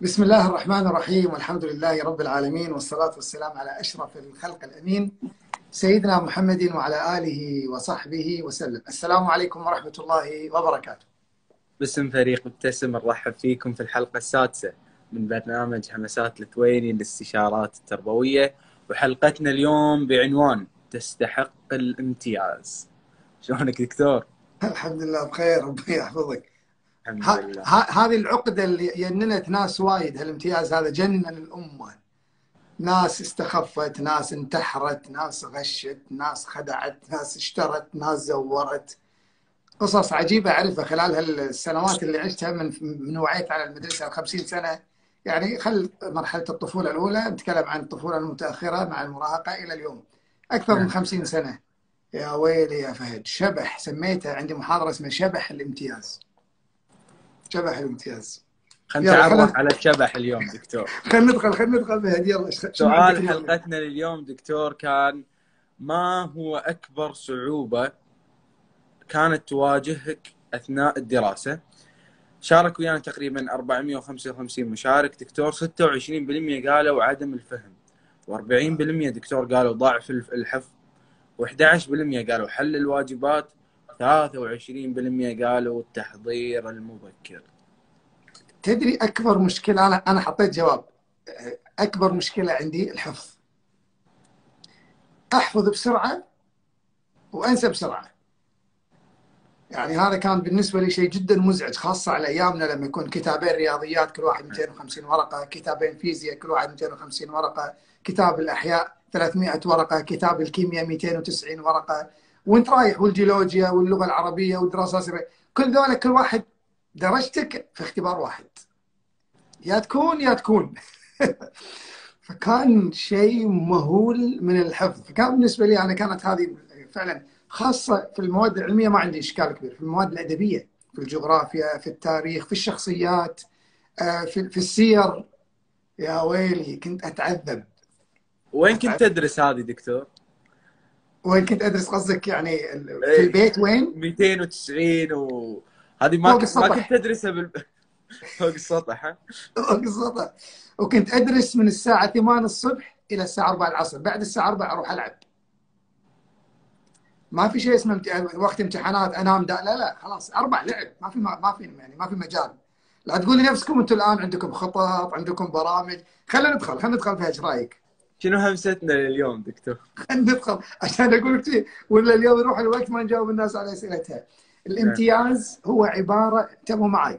بسم الله الرحمن الرحيم، والحمد لله رب العالمين، والصلاة والسلام على أشرف الخلق الأمين سيدنا محمد وعلى آله وصحبه وسلم. السلام عليكم ورحمة الله وبركاته. باسم فريق ابتسم نرحب فيكم في الحلقة السادسة من برنامج همسات الثويني للاستشارات التربوية، وحلقتنا اليوم بعنوان تستحق الامتياز. شلونك دكتور؟ الحمد لله بخير، ربي يحفظك. الحمد لله. هذه العقدة اللي جننت ناس وايد، هالامتياز هذا جنن الأمة. ناس استخفت، ناس انتحرت، ناس غشت، ناس خدعت، ناس اشترت، ناس زورت. قصص عجيبة أعرفها خلال هالسنوات اللي عشتها من وعيت على المدرسة 50 سنة. يعني خل مرحلة الطفولة الأولى، نتكلم عن الطفولة المتأخرة مع المراهقة إلى اليوم، أكثر من 50 سنة. يا ويلي يا فهد، شبح سميتها، عندي محاضرة اسمها شبح الامتياز. شبح الامتياز. خلينا يلا نتعرف على الشبح اليوم دكتور. خلينا ندخل فهد، يلا شنو عندك سؤال اليوم؟ حلقتنا لليوم دكتور كان: ما هو أكبر صعوبة كانت تواجهك أثناء الدراسة؟ شارك ويانا تقريبا 455 مشارك دكتور. 26% قالوا عدم الفهم، و40% دكتور قالوا ضعف الحفظ، و11% قالوا حل الواجبات، 23% قالوا التحضير المبكر. تدري أكبر مشكلة، أنا حطيت جواب. أكبر مشكلة عندي الحفظ. أحفظ بسرعة وأنسى بسرعة. يعني هذا كان بالنسبة لي شيء جدا مزعج، خاصة على أيامنا لما يكون كتابين رياضيات كل واحد 250 ورقة، كتابين فيزياء كل واحد 250 ورقة، كتاب الأحياء 300 ورقة، كتاب الكيمياء 290 ورقة، وانت رايح، والجيولوجيا واللغة العربية والدراسات السرية، كل ذولا كل واحد درجتك في اختبار واحد، يا تكون يا تكون. فكان شيء مهول من الحفظ. فكان بالنسبة لي أنا كانت هذه فعلا، خاصة في المواد العلمية ما عندي إشكال كبير، في المواد الأدبية، في الجغرافيا، في التاريخ، في الشخصيات، في السير، يا ويلي كنت أتعذب. وين كنت تدرس هذه دكتور؟ وين كنت أدرس قصدك يعني؟ في البيت وين؟ 290 وهذه فوق ما كنت السطح. تدرسها فوق السطح ها؟ فوق السطح. وكنت أدرس من الساعة 8 الصبح إلى الساعة 4 العصر، بعد الساعة 4 أروح ألعب. ما في شيء اسمه وقت امتحانات انام لا خلاص، 4 لعب، ما في مجال. لا تقول لي نفسكم انتم الان عندكم خطط، عندكم برامج. خلينا ندخل فيها، ايش رايك؟ شنو همستنا لليوم دكتور؟ خلينا ندخل عشان اقول لك شيء، ولا اليوم يروح الوقت ما نجاوب الناس على اسئلتها. نعم. الامتياز هو عباره، انتبهوا معي،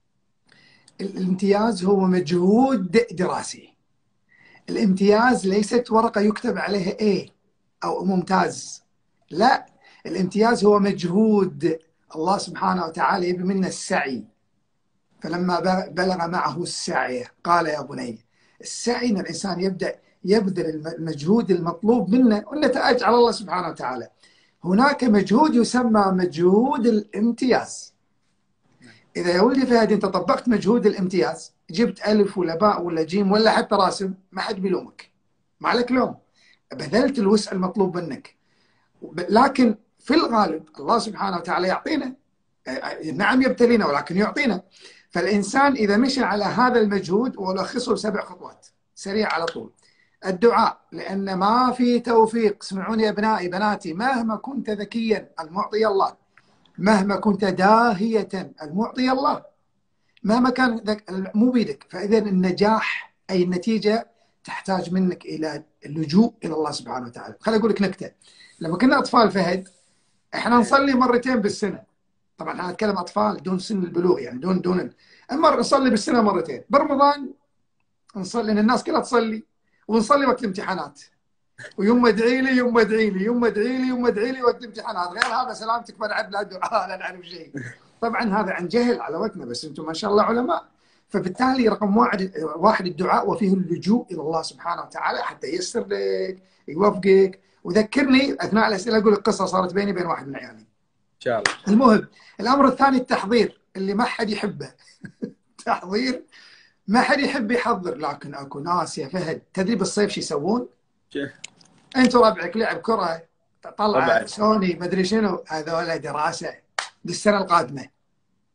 الامتياز هو مجهود دراسي. الامتياز ليست ورقه يكتب عليها A او ممتاز، لا، الامتياز هو مجهود. الله سبحانه وتعالى يبي منا السعي، فلما بلغ معه السعي قال يا بني. السعي ان الانسان يبذل المجهود المطلوب منه، والنتائج على الله سبحانه وتعالى. هناك مجهود يسمى مجهود الامتياز. اذا يا ولدي فهد انت طبقت مجهود الامتياز، جبت الف ولا باء ولا جيم ولا حتى راسم، ما حد بيلومك، ما عليك لوم، بذلت الوسع المطلوب منك. لكن في الغالب الله سبحانه وتعالى يعطينا، نعم يبتلينا ولكن يعطينا. فالإنسان إذا مشى على هذا المجهود، وألخصه ب7 خطوات سريع على طول. الدعاء، لأن ما في توفيق. اسمعوني يا أبنائي بناتي، مهما كنت ذكيا المعطي الله، مهما كنت داهية المعطي الله، مهما كان مو بيدك. فإذا النجاح أي النتيجة تحتاج منك إلى اللجوء إلى الله سبحانه وتعالى. خليني أقول لك نكتة. لما كنا أطفال فهد، إحنا نصلي مرتين بالسنة. طبعا أنا أتكلم أطفال دون سن البلوغ، يعني دون المرة نصلي بالسنة مرتين. برمضان نصلي، لأن الناس كلها تصلي، ونصلي وقت الامتحانات، ويوم ادعي لي يوم ادعي لي يوم ادعي لي يوم ادعي لي وقت الامتحانات. غير هذا سلامتك بنعد لا دعاء لا نعرف شيء. طبعا هذا عن جهل على وقتنا، بس انتم ما شاء الله علماء. فبالتالي رقم واحد الدعاء، وفيه اللجوء الى الله سبحانه وتعالى حتى ييسر لك، يوفقك. وذكرني اثناء الاسئله اقول لك قصه صارت بيني وبين واحد من عيالي. ان شاء الله. المهم، الامر الثاني التحضير، اللي ما حد يحبه. تحضير، ما حد يحب يحضر، لكن اكو ناس يا فهد، تدري بالصيف شو يسوون؟ انتوا ربعك لعب كره، طلعه طبعا. سوني، مدري شنو، هذول دراسه للسنه القادمه.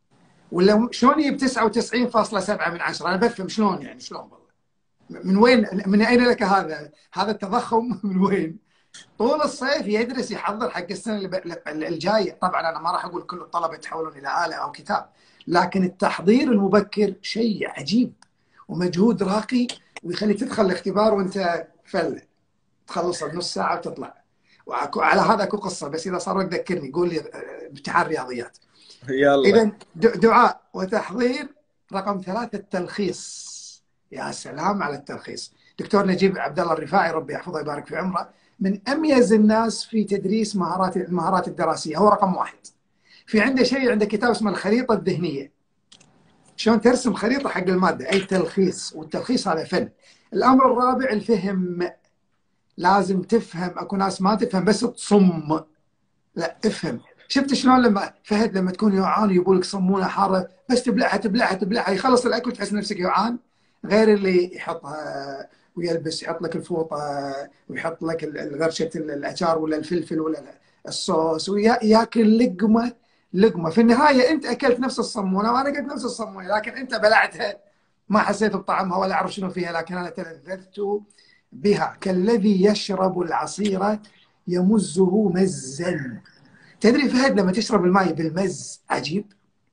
ولا شلون يجيب 99.7 من 10؟ انا بفهم شلون، يعني شلون والله. من وين، من اين لك هذا التضخم؟ من وين؟ طول الصيف يدرس يحضر حق السنه الجايه. طبعا انا ما راح اقول كل الطلبه يتحولون الى اله او كتاب، لكن التحضير المبكر شيء عجيب ومجهود راقي، ويخليك تدخل الاختبار وانت فله، تخلص بنص ساعه وتطلع. وعلى هذا اكو قصه، بس اذا صار وقت ذكرني، قول لي امتحان رياضيات. يلا. اذا دعاء وتحضير. رقم 3 التلخيص. يا سلام على التلخيص. دكتور نجيب عبد الله الرفاعي ربي يحفظه ويبارك في عمره، من اميز الناس في تدريس المهارات الدراسيه، هو رقم 1. في عنده شيء، عنده كتاب اسمه الخريطه الذهنيه، شلون ترسم خريطه حق الماده، اي تلخيص، والتلخيص هذا فن. الامر الرابع الفهم. لازم تفهم، اكو ناس ما تفهم بس تصم، لا افهم. شفت شلون لما فهد لما تكون جوعان يجيبوا لك صمونه حاره، بس تبلعها تبلعها تبلعها، يخلص الاكل تحس نفسك جوعان. غير اللي يحطها ويلبس، يحط لك الفوطه ويحط لك غرشه الاعشار ولا الفلفل ولا الصوص، وياكل لقمه لقمه. في النهايه انت اكلت نفس الصمونه وانا اكلت نفس الصمونه، لكن انت بلعتها ما حسيت بطعمها ولا اعرف شنو فيها، لكن انا تلذذت بها. كالذي يشرب العصير يمزه مزا. تدري فهد لما تشرب الماء بالمز عجيب،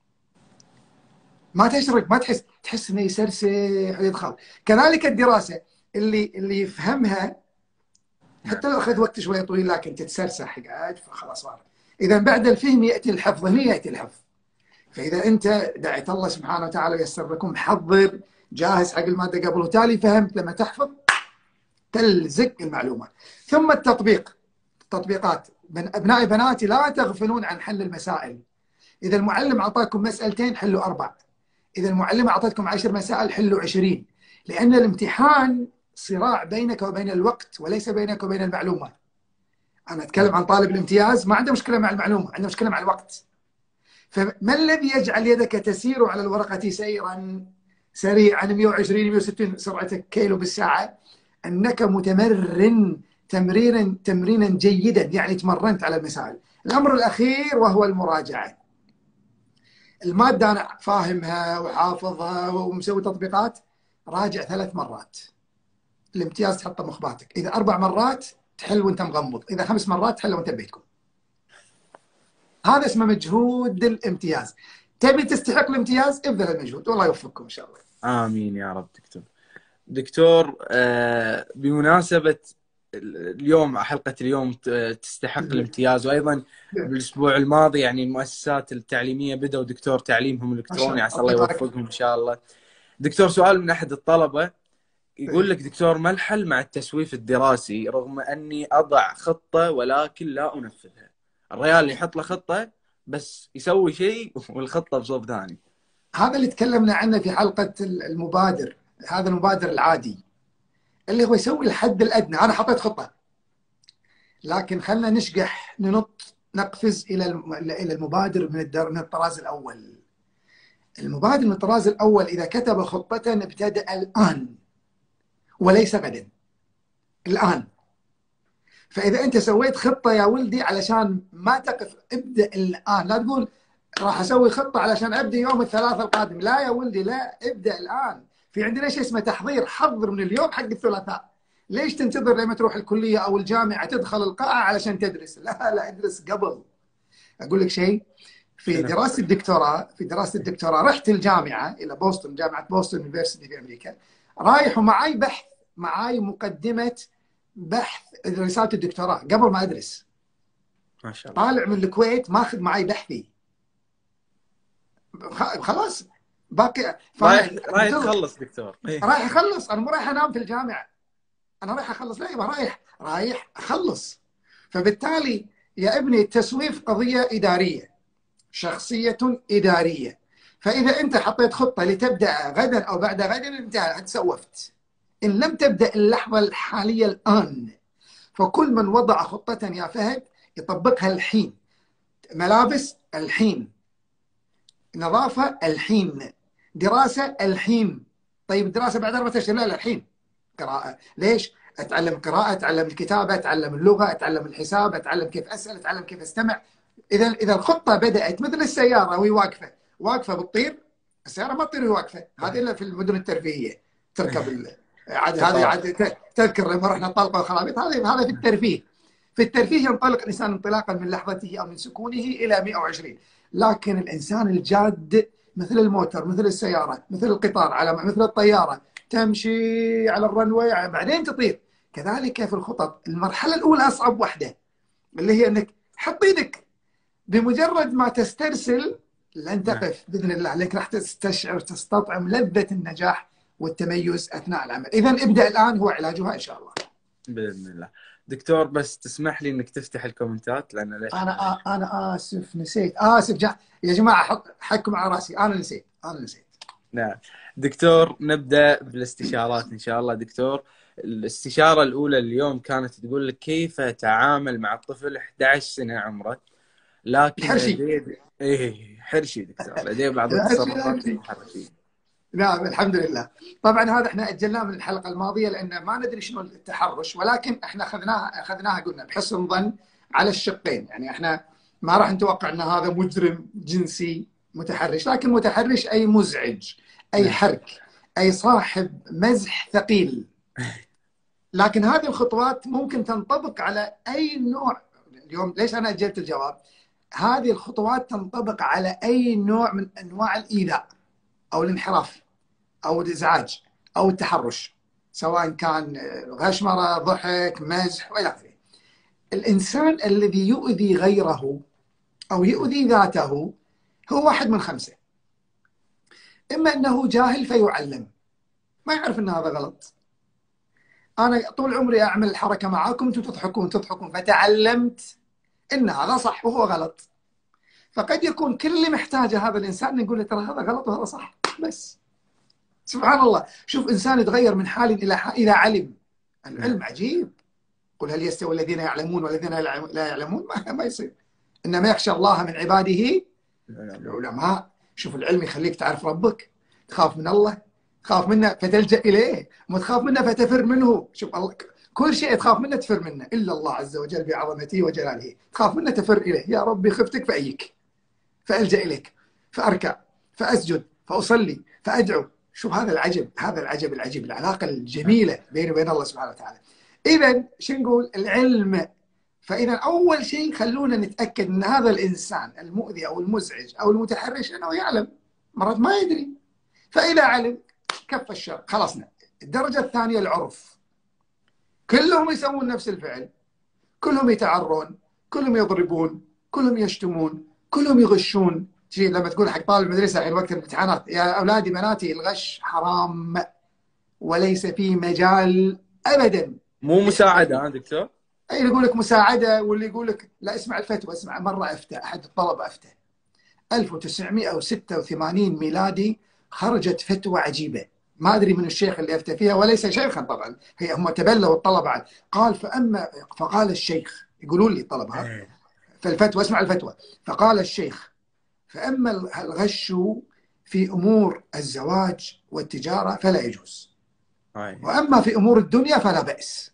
ما تشرب ما تحس انه يسرسح ويدخل. كذلك الدراسه، اللي يفهمها حتى لو اخذ وقت شويه طويل لكن تتسرسح قاعد، فخلاص صار. اذا بعد الفهم ياتي الحفظ، هنا ياتي الحفظ. فاذا انت دعيت الله سبحانه وتعالى ويسر لكم، محضر جاهز حق الماده قبل، وتالي فهمت لما تحفظ تلزق المعلومه. ثم التطبيق. التطبيقات، ابنائي بناتي لا تغفلون عن حل المسائل. اذا المعلم اعطاكم مسألتين حلوا 4، اذا المعلمه اعطتكم 10 مسائل حلوا 20، لان الامتحان صراع بينك وبين الوقت وليس بينك وبين المعلومه. انا اتكلم عن طالب الامتياز ما عنده مشكله مع المعلومه، عنده مشكله مع الوقت. فما الذي يجعل يدك تسير على الورقه سيرا سريعا 120 160 سرعتك كيلو بالساعه؟ انك متمرن تمرينا جيدا، يعني تمرنت على المسائل. الامر الاخير وهو المراجعه. الماده انا فاهمها وحافظها ومسوي تطبيقات، راجع 3 مرات. الامتياز تحطه مخباتك، اذا 4 مرات تحل وانت مغمض، اذا 5 مرات تحل وانت ببيتكم. هذا اسمه مجهود الامتياز. تبي تستحق الامتياز، ابذل المجهود، والله يوفقكم ان شاء الله. امين يا رب. دكتور بمناسبة اليوم، حلقة اليوم تستحق الامتياز، وأيضا بالأسبوع الماضي يعني المؤسسات التعليمية بدأوا دكتور تعليمهم الإلكتروني، عسى الله يوفقهم إن شاء الله. دكتور، سؤال من أحد الطلبة يقول لك: دكتور، ما الحل مع التسويف الدراسي رغم أني أضع خطة ولكن لا أنفذها؟ الرجال اللي يحط له خطة بس يسوي شيء والخطة بصوب ثاني. هذا اللي تكلمنا عنه في حلقة المبادر. هذا المبادر العادي اللي هو يسوي الحد الأدنى. أنا حطيت خطة، لكن خلنا نشقح ننط نقفز إلى المبادر من الطراز الأول. المبادر من الطراز الأول إذا كتب خطة ابتدأ الآن وليس غدا، الآن. فإذا أنت سويت خطة يا ولدي علشان ما تقف، ابدأ الآن. لا تقول راح أسوي خطة علشان أبدأ يوم الثلاثاء القادم. لا يا ولدي، لا، ابدأ الآن. في عندنا شيء اسمه تحضير، حضر من اليوم حق الثلاثاء. ليش تنتظر لما تروح الكلية أو الجامعة تدخل القاعة علشان تدرس؟ لا، ادرس قبل. أقول لك شيء، في دراسة الدكتوراه رحت الجامعة إلى بوسطن، جامعة بوسطن يونيفرسيتي في أمريكا. رايح ومعاي بحث، معاي مقدمة بحث رسالة الدكتوراه قبل ما أدرس. ما شاء الله. طالع من الكويت ماخذ معاي بحثي، خلاص باقي. رايح تخلص دكتور. رايح أخلص، أنا مو رايح أنام في الجامعة، أنا رايح أخلص. لا يبقى رايح أخلص. فبالتالي يا ابني التسويف قضية إدارية، شخصية إدارية. فإذا أنت حطيت خطة لتبدأ غدا أو بعد غدا، أنت تسوفت إن لم تبدأ اللحظة الحالية الآن. فكل من وضع خطة يا فهد يطبقها الحين. ملابس الحين، نظافة الحين، دراسة الحين. طيب الدراسة بعد 4 أشهر؟ لا، الحين. قراءة، ليش؟ أتعلم قراءة، أتعلم الكتابة، أتعلم اللغة، أتعلم الحساب، أتعلم كيف أسأل، أتعلم كيف أستمع. إذا الخطة بدأت مثل السيارة وهي واقفة واقفه بتطير، السياره ما تطير وهي واقفه، هذه الا في المدن الترفيهيه تركب عاد هذه عاد تذكر لما رحنا طلقه وخرابيط، هذا في الترفيه. في الترفيه ينطلق الانسان انطلاقا من لحظته او من سكونه الى 120. لكن الانسان الجاد مثل الموتر، مثل السياره، مثل القطار، على مثل الطياره، تمشي على الرنوي بعدين تطير. كذلك في الخطط المرحله الاولى اصعب وحده، اللي هي انك حط ايدك، بمجرد ما تسترسل لن تقف باذن الله، لك راح تستشعر تستطعم لذه النجاح والتميز اثناء العمل. اذا ابدا الان هو علاجها ان شاء الله. باذن الله. دكتور بس تسمح لي انك تفتح الكومنتات، لان ليش انا اسف نسيت، اسف يا جماعه حقكم على راسي، انا نسيت. نعم دكتور، نبدا بالاستشارات ان شاء الله. دكتور، الاستشاره الاولى اليوم كانت تقول لك كيف اتعامل مع الطفل 11 سنه عمره لكن لديه حرشي دكتور، لديه بعض التصرفات المتحرشيه. نعم الحمد لله. طبعا هذا احنا اجلناه من الحلقه الماضيه لان ما ندري شنو التحرش، ولكن احنا اخذناها قلنا بحسن ظن على الشقين. يعني احنا ما راح نتوقع ان هذا مجرم جنسي متحرش، لكن متحرش اي مزعج، اي حرك، اي صاحب مزح ثقيل. لكن هذه الخطوات ممكن تنطبق على اي نوع. اليوم ليش انا اجلت الجواب؟ هذه الخطوات تنطبق على اي نوع من انواع الايذاء او الانحراف او الازعاج او التحرش، سواء كان غشمره، ضحك، مزح والى اخره. الانسان الذي يؤذي غيره او يؤذي ذاته هو واحد من خمسه: اما انه جاهل فيعلم، ما يعرف ان هذا غلط. انا طول عمري اعمل الحركه معاكم، انتم تضحكون فتعلمت ان هذا صح وهو غلط. فقد يكون كل اللي محتاجه هذا الانسان نقول له ترى هذا غلط وهذا صح بس. سبحان الله، شوف انسان يتغير من حال الى حال اذا علم. العلم عجيب. قل هل يستوي الذين يعلمون والذين لا يعلمون؟ ما يصير. انما يخشى الله من عباده العلماء. شوف العلم يخليك تعرف ربك، تخاف من الله، تخاف منه فتلجأ اليه، ما تخاف منه فتفر منه. شوف الله كل شيء تخاف منه تفر منه، الا الله عز وجل بعظمته وجلاله تخاف منه تفر اليه. يا ربي خفتك فأيك، فألجأ اليك، فأركع، فأسجد، فأصلي، فأدعو. شوف هذا العجب، هذا العجب العجيب، العلاقة الجميلة بيني وبين الله سبحانه وتعالى. إذا شو نقول؟ العلم. فإذا أول شيء خلونا نتأكد أن هذا الإنسان المؤذي أو المزعج أو المتحرش أنه يعلم، مرات ما يدري. فإذا علم كف الشر، خلصنا. الدرجة الثانية العرف. كلهم يسوون نفس الفعل، كلهم يتعرون، كلهم يضربون، كلهم يشتمون، كلهم يغشون. لما تقول حق طالب المدرسة الحين وقت الامتحانات يا أولادي بناتي الغش حرام وليس فيه مجال أبدا. مو مساعدة ها دكتور؟ أي اللي يقول لك مساعدة، واللي يقول لك لا اسمع الفتوى. اسمع، مرة أفتى أحد الطلبة 1986 ميلادي خرجت فتوى عجيبة، ما أدري من الشيخ اللي أفتى فيها، وليس شيخا طبعا، هم تبلوا الطلبة. قال فقال الشيخ، يقولون لي الطلبة فالفتوى، اسمع الفتوى. فقال الشيخ: فأما الغش في أمور الزواج والتجارة فلا يجوز، وأما في أمور الدنيا فلا بأس.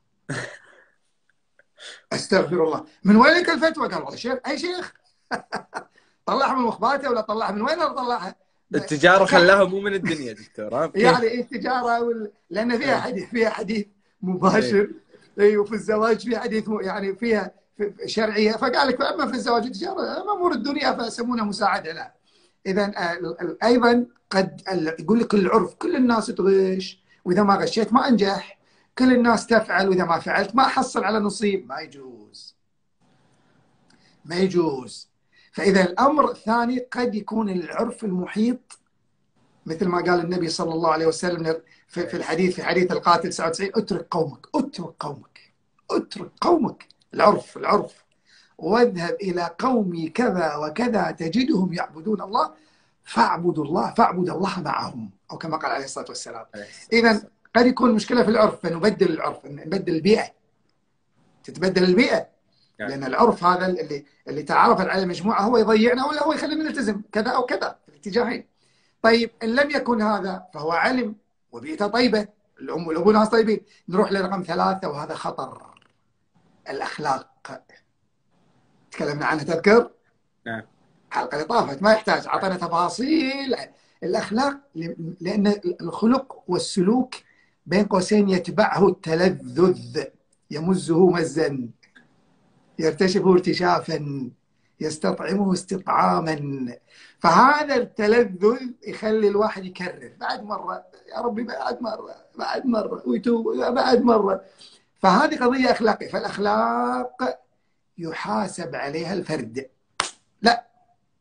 أستغفر الله، من وين لك الفتوى؟ قال والله شيخ. أي شيخ؟ طلعها من مخباته ولا طلعها من وين؟ طلعها التجارة خلاها مو من الدنيا دكتور. يعني إيه التجارة لأن فيها حديث مباشر. أي، وفي الزواج في حديث يعني فيها شرعية. فقال لك فأما في الزواج والتجارة أما أمور الدنيا فيسمونها مساعدة. لا. إذا أيضا قد يقول لك العرف، كل الناس تغش، وإذا ما غشيت ما أنجح. كل الناس تفعل، وإذا ما فعلت ما حصل على نصيب. ما يجوز، ما يجوز. فإذا الأمر الثاني قد يكون العرف المحيط، مثل ما قال النبي صلى الله عليه وسلم في الحديث، في حديث القاتل 99: اترك قومك، اترك قومك، اترك قومك. العرف واذهب إلى قومي كذا وكذا تجدهم يعبدون الله فاعبد الله معهم، أو كما قال عليه الصلاة والسلام. إذا قد يكون مشكلة في العرف، فنبدل العرف، نبدل البيئة، تتبدل البيئة. لأن العرف هذا اللي تعرفت عليه مجموعة هو يضيعنا ولا هو يخلينا نلتزم كذا أو كذا في الاتجاهين. طيب إن لم يكن هذا فهو علم وبيئته طيبة، الأم والأبو ناس طيبين. نروح لرقم 3 وهذا خطر: الأخلاق. تكلمنا عنها تذكر؟ نعم. الحلقه اللي طافت ما يحتاج، اعطينا تفاصيل الاخلاق، لان الخلق والسلوك بين قوسين يتبعه التلذذ، يمزه مزا، يرتشفه ارتشافا، يستطعمه استطعاما. فهذا التلذذ يخلي الواحد يكرر بعد مره، يا ربي بعد مره بعد مره، ويتوب بعد مره. فهذه قضيه اخلاقيه. فالاخلاق يحاسب عليها الفرد، لا.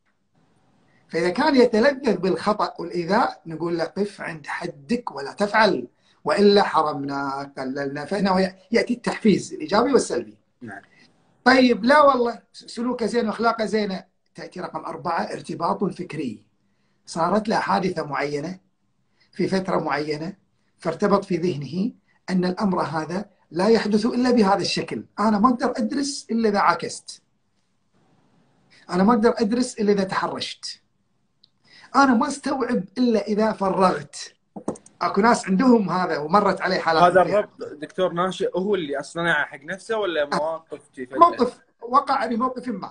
فاذا كان يتلذذ بالخطا والايذاء نقول له قف عند حدك ولا تفعل، والا حرمنا قللنا. فهنا ياتي التحفيز الايجابي والسلبي. نعم. طيب لا والله سلوكه زين واخلاقه زينه، تاتي رقم 4 ارتباط فكري. صارت له حادثه معينه في فتره معينه، فارتبط في ذهنه ان الامر هذا لا يحدث الا بهذا الشكل. انا ما اقدر ادرس الا اذا عاكست، انا ما اقدر ادرس الا اذا تحرشت، انا ما استوعب الا اذا فرغت. اكو ناس عندهم هذا ومرت عليه حالات. هذا الربط دكتور ناشئ هو اللي صنعه حق نفسه ولا مواقف موقف وقع بموقف ما،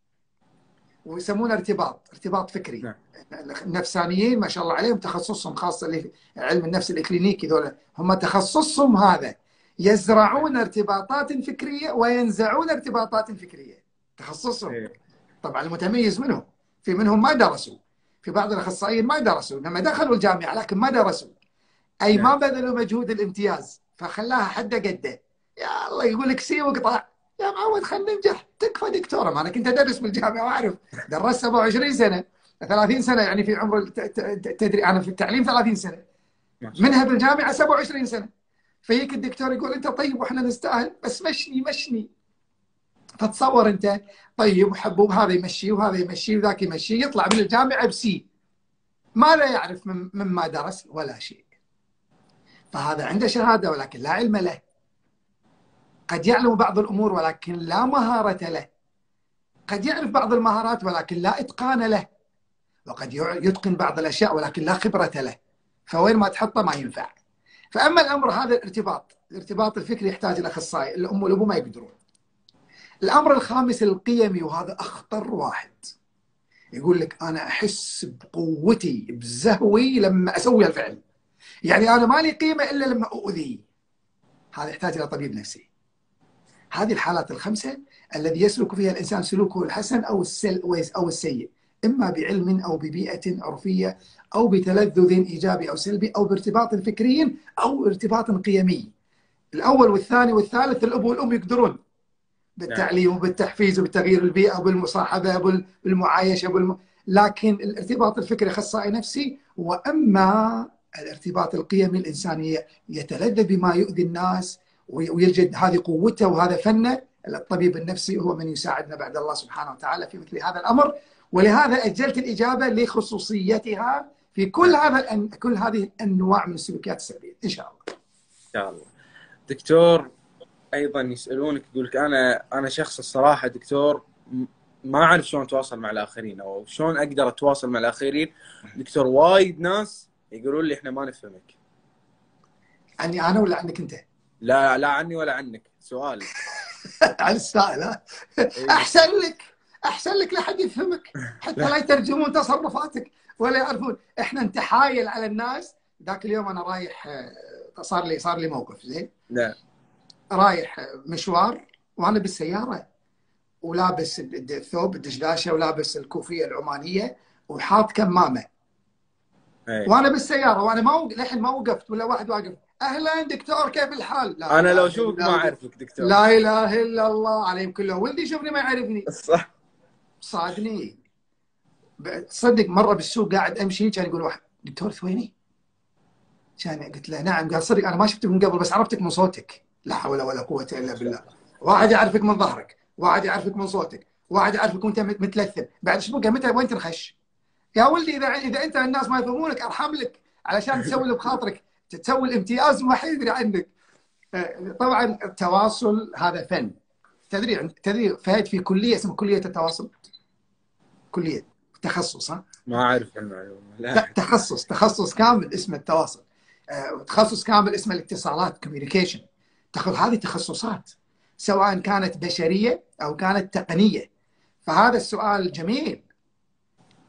ويسمونه ارتباط فكري. نعم. النفسانيين ما شاء الله عليهم تخصصهم خاصة اللي علم النفس الإكلينيكي، ذولا هم تخصصهم هذا، يزرعون ارتباطات فكرية وينزعون ارتباطات فكرية، تخصصهم. طبعا المتميز منهم، في منهم ما درسوا، في بعض الأخصائيين ما درسوا، لما دخلوا الجامعة لكن ما درسوا، أي ما بذلوا مجهود الامتياز، فخلاها حد قده. يا الله يقول لك سي وقطع، يا معود خلينا ننجح، تكفى دكتوره. ما انا كنت ادرس بالجامعه واعرف، درست 27 سنه 30 سنه يعني في عمر التدريب، انا في التعليم 30 سنه، منها بالجامعه 27 سنه. فيك الدكتور يقول انت طيب واحنا نستاهل، بس مشني. فتصور انت طيب وحبوب، هذا يمشي وهذا يمشي وذاك يمشي، يطلع من الجامعه بسي، ما لا يعرف مما درس ولا شيء. فهذا عنده شهاده ولكن لا علم له، قد يعلم بعض الامور ولكن لا مهاره له، قد يعرف بعض المهارات ولكن لا اتقان له، وقد يتقن بعض الاشياء ولكن لا خبره له. فوين ما تحطه ما ينفع. فاما الامر هذا الارتباط الفكري يحتاج الاخصائي، الام والابو ما يقدرون. الامر الخامس القيمي، وهذا اخطر واحد. يقول لك انا احس بقوتي بزهوي لما اسوي الفعل، يعني انا ما لي قيمه الا لما اؤذي. هذا يحتاج الى طبيب نفسي. هذه الحالات الخمسه الذي يسلك فيها الانسان سلوكه الحسن او السيء، اما بعلم او ببيئه عرفيه او بتلذذ ايجابي او سلبي او بارتباط فكري او ارتباط قيمي. الاول والثاني والثالث الاب والام يقدرون بالتعليم وبالتحفيز وبتغيير البيئه وبالمصاحبه بالمعايشه لكن الارتباط الفكري اخصائي نفسي. واما الارتباط القيمي الانسان يتلذذ بما يؤذي الناس ويجد هذه قوته وهذا فنه. الطبيب النفسي هو من يساعدنا بعد الله سبحانه وتعالى في مثل هذا الامر. ولهذا اجلت الاجابه لخصوصيتها في كل هذه الانواع من السلوكيات السلبيه ان شاء الله. ان شاء الله. دكتور ايضا يسالونك، يقول لك انا شخص الصراحه دكتور ما اعرف شلون اتواصل مع الاخرين او شلون اقدر اتواصل مع الاخرين. دكتور وايد ناس يقولون لي احنا ما نفهمك. عني انا ولا عنك انت؟ لا عني ولا عنك، سؤال. على السائل. احسن لك لا حد يفهمك، حتى لا يترجمون تصرفاتك ولا يعرفون. احنا انت حايل على الناس. ذاك اليوم انا رايح، صار لي موقف زين. لا. رايح مشوار وانا بالسياره ولابس الثوب الدشداشه ولابس الكوفيه العمانيه وحاط كمامه. وانا بالسياره وانا للحين ما وقفت ولا واحد واقف اهلا دكتور كيف الحال؟ لا انا لو اشوفك ما اعرفك دكتور. لا اله الا الله عليهم كلهم، ولدي يشوفني ما يعرفني. صح. صادني. تصدق مره بالسوق قاعد امشي كان يقول واحد دكتور ثويني؟ كان قلت له نعم. قال صدق انا ما شفتك من قبل بس عرفتك من صوتك. لا حول ولا قوه الا بالله. واحد يعرفك من ظهرك، واحد يعرفك من صوتك، واحد يعرفك وانت متلثم. بعد اسبوع متى وين تنخش؟ يا ولدي اذا انت الناس ما يفهمونك ارحم لك علشان تسوي اللي بخاطرك، تسوي الامتياز وما حد يدري عنك. طبعا التواصل هذا فن. تدري فهد في كليه اسمها كليه التواصل، كليه تخصص. ما اعرف المعلومه. لا تخصص كامل اسمه التواصل. تخصص كامل اسمه الاتصالات كوميونيكيشن. تاخذ هذه تخصصات سواء كانت بشريه او كانت تقنيه. فهذا السؤال جميل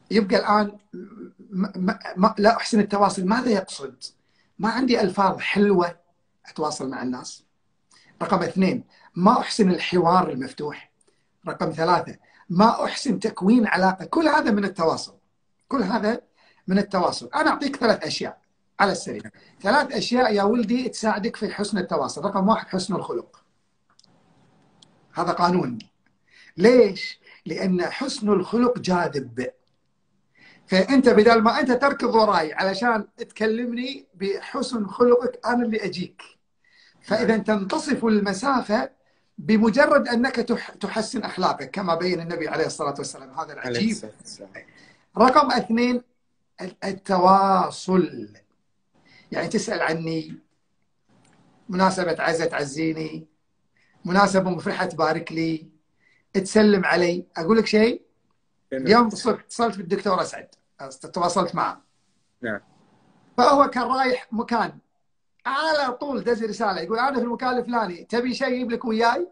يبقى الان لا احسن التواصل، ماذا يقصد؟ ما عندي الفاظ حلوه اتواصل مع الناس. رقم اثنين، ما احسن الحوار المفتوح. رقم ثلاثه، ما احسن تكوين علاقه. كل هذا من التواصل، كل هذا من التواصل. انا اعطيك 3 اشياء على السريع، 3 اشياء يا ولدي تساعدك في حسن التواصل. رقم واحد، حسن الخلق. هذا قانون. ليش؟ لان حسن الخلق جاذب. فانت بدل ما انت تركض وراي علشان تكلمني بحسن خلقك، انا اللي اجيك. فاذا تنتصف المسافه بمجرد انك تحسن اخلاقك كما بين النبي عليه الصلاه والسلام. هذا العجيب. رقم اثنين، التواصل. يعني تسال عني، مناسبه عزة تعزيني، مناسبه مفرحه تبارك لي، تسلم علي. اقول لك شيء، اليوم اتصلت بالدكتور اسعد، تواصلت معه. نعم. فهو كان رايح مكان، على طول دز رساله يقول انا في المكان الفلاني، تبي شيء يجيب لك وياي؟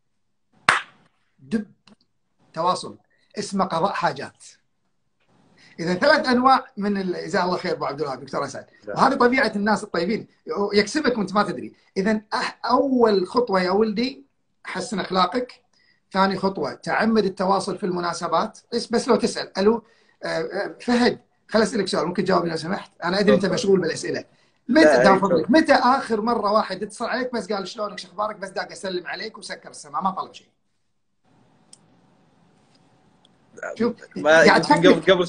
دب. تواصل اسمه قضاء حاجات. اذا 3 انواع من جزاه الله خير ابو عبد الوهاب دكتور اسعد، وهذه طبيعه الناس الطيبين، يكسبك وانت ما تدري. اذا اول خطوه يا ولدي حسن اخلاقك. ثاني خطوه تعمد التواصل في المناسبات. بس لو تسال الو فهد، خل اسالك سؤال، ممكن تجاوبني لو سمحت؟ انا ادري انت مشغول بالاسئله. متى دام فضلك، متى اخر مره واحد اتصل عليك بس قال شلونك شو اخبارك، بس داق اسلم عليك وسكر السماعه ما طلب شيء؟ شوف قاعد قبل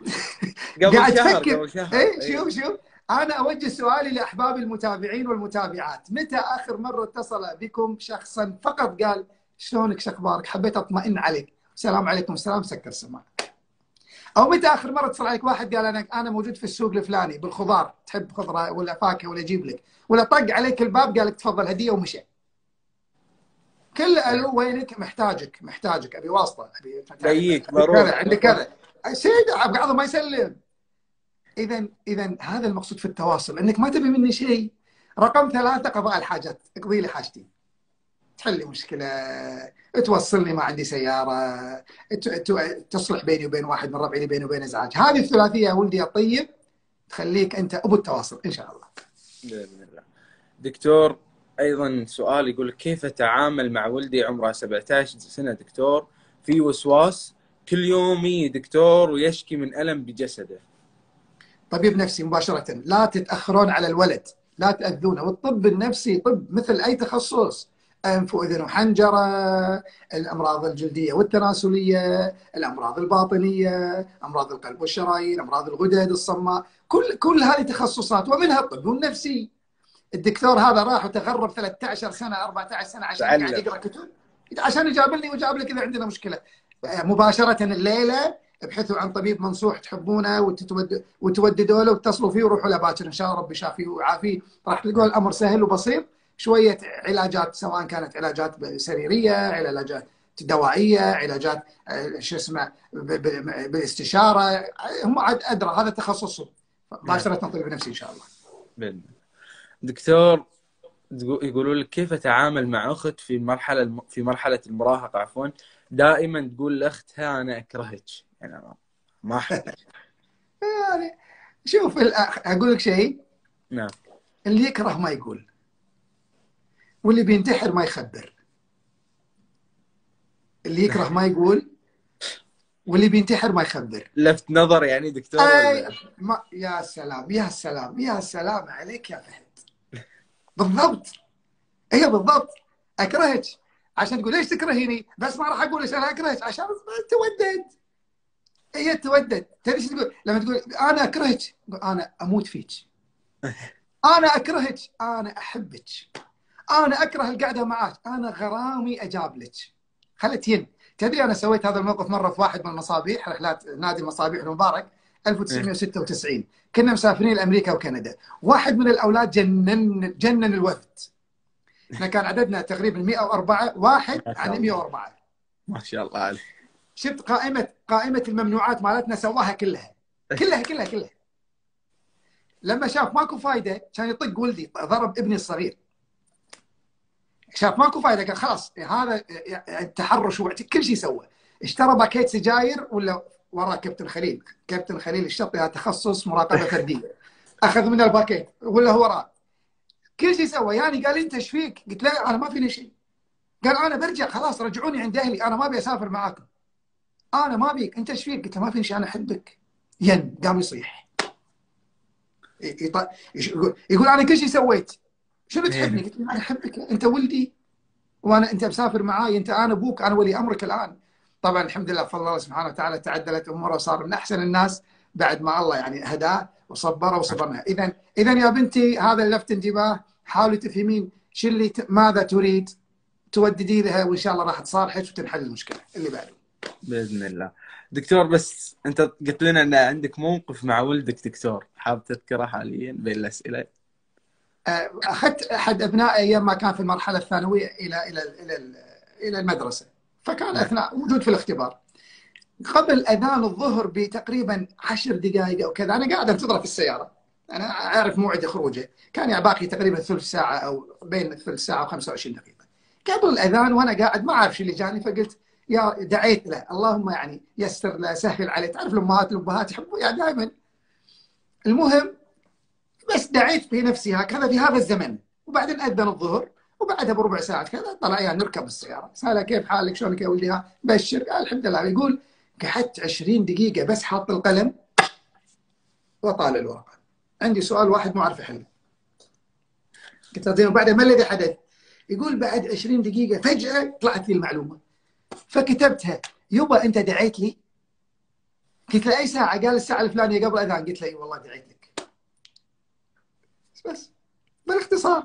قبل شهر. اي شوف انا اوجه سؤالي لاحبابي المتابعين والمتابعات، متى اخر مره اتصل بكم شخصا فقط قال شلونك شو اخبارك، حبيت اطمئن عليك، السلام عليكم السلام، سكر السماعه؟ او متى اخر مره اتصل عليك واحد قال انا موجود في السوق الفلاني بالخضار، تحب خضره ولا فاكهه ولا اجيب لك، ولا طق عليك الباب قال لك تفضل هديه ومشى؟ كل الو وينك، محتاجك ابي واسطه، ابي جايك كذا عندك كذا، سيد بعضهم ما يسلم. اذا هذا المقصود في التواصل، انك ما تبي مني شيء. رقم 3، قضاء الحاجات. اقضي لي حاجتي، تحل لي مشكله، توصلني ما عندي سياره، تصلح بيني وبين واحد من ربعي بيني وبين ازعاج. هذه الثلاثيه يا ولدي الطيب تخليك انت ابو التواصل ان شاء الله. باذن الله. دكتور، ايضا سؤال يقول كيف اتعامل مع ولدي عمره 17 سنه دكتور، في وسواس كل يوم يجي دكتور ويشكي من الم بجسده؟ طبيب نفسي مباشره، لا تتاخرون على الولد، لا تاذونه. والطب النفسي طب مثل اي تخصص، انف واذن وحنجره، الامراض الجلديه والتناسليه، الامراض الباطنيه، امراض القلب والشرايين، امراض الغدد الصماء، كل هذه تخصصات ومنها الطب النفسي. الدكتور هذا راح وتغرب 13 سنه 14 سنه عشان قاعد يقرا كتب، عشان يجابلني وجاب لك اذا عندنا مشكله. مباشره الليله ابحثوا عن طبيب منصوح تحبونه وتوددوا له واتصلوا فيه وروحوا له باكر، ان شاء الله ربي يشافيه ويعافيه. راح تلقوا الامر سهل وبسيط. شويه علاجات، سواء كانت علاجات سريريه، علاجات دوائيه، علاجات شو اسمه بالاستشاره، هم عاد ادرى، هذا تخصصهم. مباشره طبيب نفسي ان شاء الله. دكتور، يقولوا لك كيف اتعامل مع اخت في مرحله المراهقه دائما تقول لاختها انا اكرهك، يعني ما احبك. يعني شوف اقول لك شيء، نعم، اللي يكره ما يقول، واللي بينتحر ما يخبر. اللي يكره ما يقول، واللي بينتحر ما يخبر. لفت نظر يعني دكتور. يا سلام يا سلام يا سلام عليك يا فهد. بالضبط، هي بالضبط. اكرهك عشان تقول ليش تكرهيني، بس ما راح اقول ليش انا اكرهك عشان تودد. هي تودد. تدري ايش تقول لما تقول انا اكرهك؟ انا اموت فيك. انا اكرهك، انا احبك، انا اكره القعده معك، انا غرامي اجابلك. خلت ين. تدري انا سويت هذا الموقف مره في واحد من المصابيح، رحلات نادي المصابيح المبارك 1996. كنا مسافرين لامريكا وكندا. واحد من الاولاد جنن الوفد. احنا كان عددنا تقريبا 104 واحد عن 104. ما شاء الله عليه. شفت قائمه الممنوعات مالتنا سواها كلها. لما شاف ماكو فايده كان يطق ولدي، ضرب ابني الصغير. شاف ماكو فايده قال خلاص هذا التحرش كل شيء سوى. اشترى باكيت سجاير ولا وراء كابتن خليل. كابتن خليل الشطي تخصص مراقبه فرديه، اخذ منه الباكيت ولا وراه كل شيء سوى. يعني قال انت ايش فيك؟ قلت له انا ما فيني شيء. قال انا برجع خلاص، رجعوني عند اهلي، انا ما ابي اسافر معاكم، انا ما ابيك، انت ايش فيك؟ قلت له ما فيني شيء، انا احبك. قام يصيح، يقول انا كل شيء سويت، شنو تحبني؟ قلت له انا احبك، انت ولدي، انت مسافر معاي، انا ابوك، انا ولي امرك الان. طبعا الحمد لله بفضل الله سبحانه وتعالى تعدلت اموره وصار من احسن الناس بعد ما الله يعني هداه وصبره وصبرنا. اذا يا بنتي هذا لفت انتباه، حاولي تفهمين شو اللي ماذا تريد، توددي لها، وان شاء الله راح تصارحك وتنحل المشكله اللي بعده باذن الله. دكتور بس انت قلت لنا ان عندك موقف مع ولدك دكتور، حاب تذكره حاليا بين الاسئله؟ اخذت احد ابنائي ايام ما كان في المرحله الثانويه الى المدرسه، فكان اثناء موجود في الاختبار قبل اذان الظهر بتقريبا 10 دقائق او كذا، انا قاعد انتظره في السياره، انا اعرف موعد خروجه، كان يعني باقي تقريبا ثلث ساعه او بين ثلث ساعه و25 دقيقه قبل الاذان، وانا قاعد ما اعرف شو اللي جاني، فقلت يا دعيت له اللهم يعني يسر له سهل عليه، تعرف الامهات يحبوا يعني دائما. المهم بس دعيت في نفسي هكذا في هذا الزمن، وبعدين اذن الظهر وبعدها بربع ساعه كذا طلع يعني نركب السياره، ساله كيف حالك شلونك يا ولدي، بشر، قال الحمد لله. يقول قعدت 20 دقيقه بس حاط القلم وطالع الورقه، عندي سؤال واحد ما اعرف احله. قلت له زين وبعدها ما الذي حدث؟ يقول بعد 20 دقيقه فجاه طلعت لي المعلومه فكتبتها، يبا انت دعيت لي؟ قلت له اي ساعه؟ قال الساعه الفلانيه قبل اذان. قلت له اي والله دعيت لك. بس بالاختصار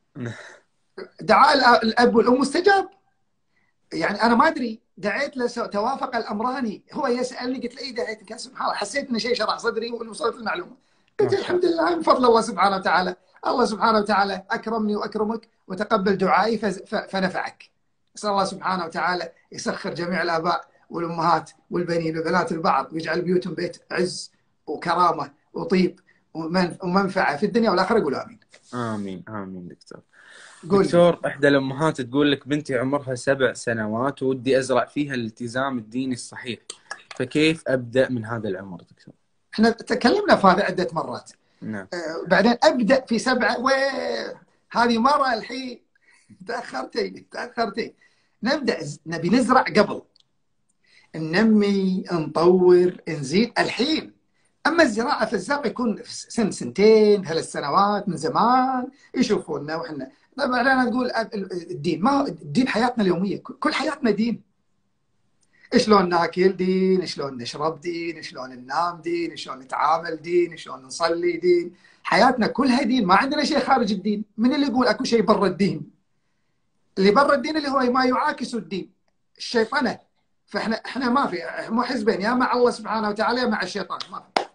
دعاء الاب والام مستجاب. يعني انا ما ادري، دعيت له توافق الامران، هو يسالني قلت له اي دعيت لك، سبحان الله حسيت ان شيء شرح صدري ووصلت المعلومه. قلت الحمد لله من فضل الله سبحانه وتعالى، الله سبحانه وتعالى اكرمني واكرمك وتقبل دعائي فنفعك. اسال الله سبحانه وتعالى يسخر جميع الاباء والامهات والبنين والبنات البعض، ويجعل بيوتهم بيت عز وكرامه وطيب ومنفعه في الدنيا والاخره. قولوا امين. امين امين. دكتور قول دكتور احدى الامهات تقول لك بنتي عمرها 7 سنوات ودي ازرع فيها الالتزام الديني الصحيح، فكيف ابدا من هذا العمر دكتور؟ احنا تكلمنا في هذا عده مرات. نعم. بعدين ابدا في 7 هذه مره الحين تاخرتي. نبي نزرع قبل، ننمي، نطور، نزيد الحين. اما الزراعه فالزرع يكون في سن 2 3 سنوات من زمان يشوفونا واحنا. طبعا انا تقول الدين، ما هو الدين حياتنا اليوميه، كل حياتنا دين. شلون ناكل دين، شلون نشرب دين، شلون ننام دين، شلون نتعامل دين، شلون نصلي دين. حياتنا كلها دين، ما عندنا شيء خارج الدين. من اللي يقول اكو شيء برا الدين؟ اللي برا الدين اللي هو ما يعاكس الدين، الشيطنه. فاحنا ما في، مو حزبين، يا مع الله سبحانه وتعالى يا مع الشيطان، ما في.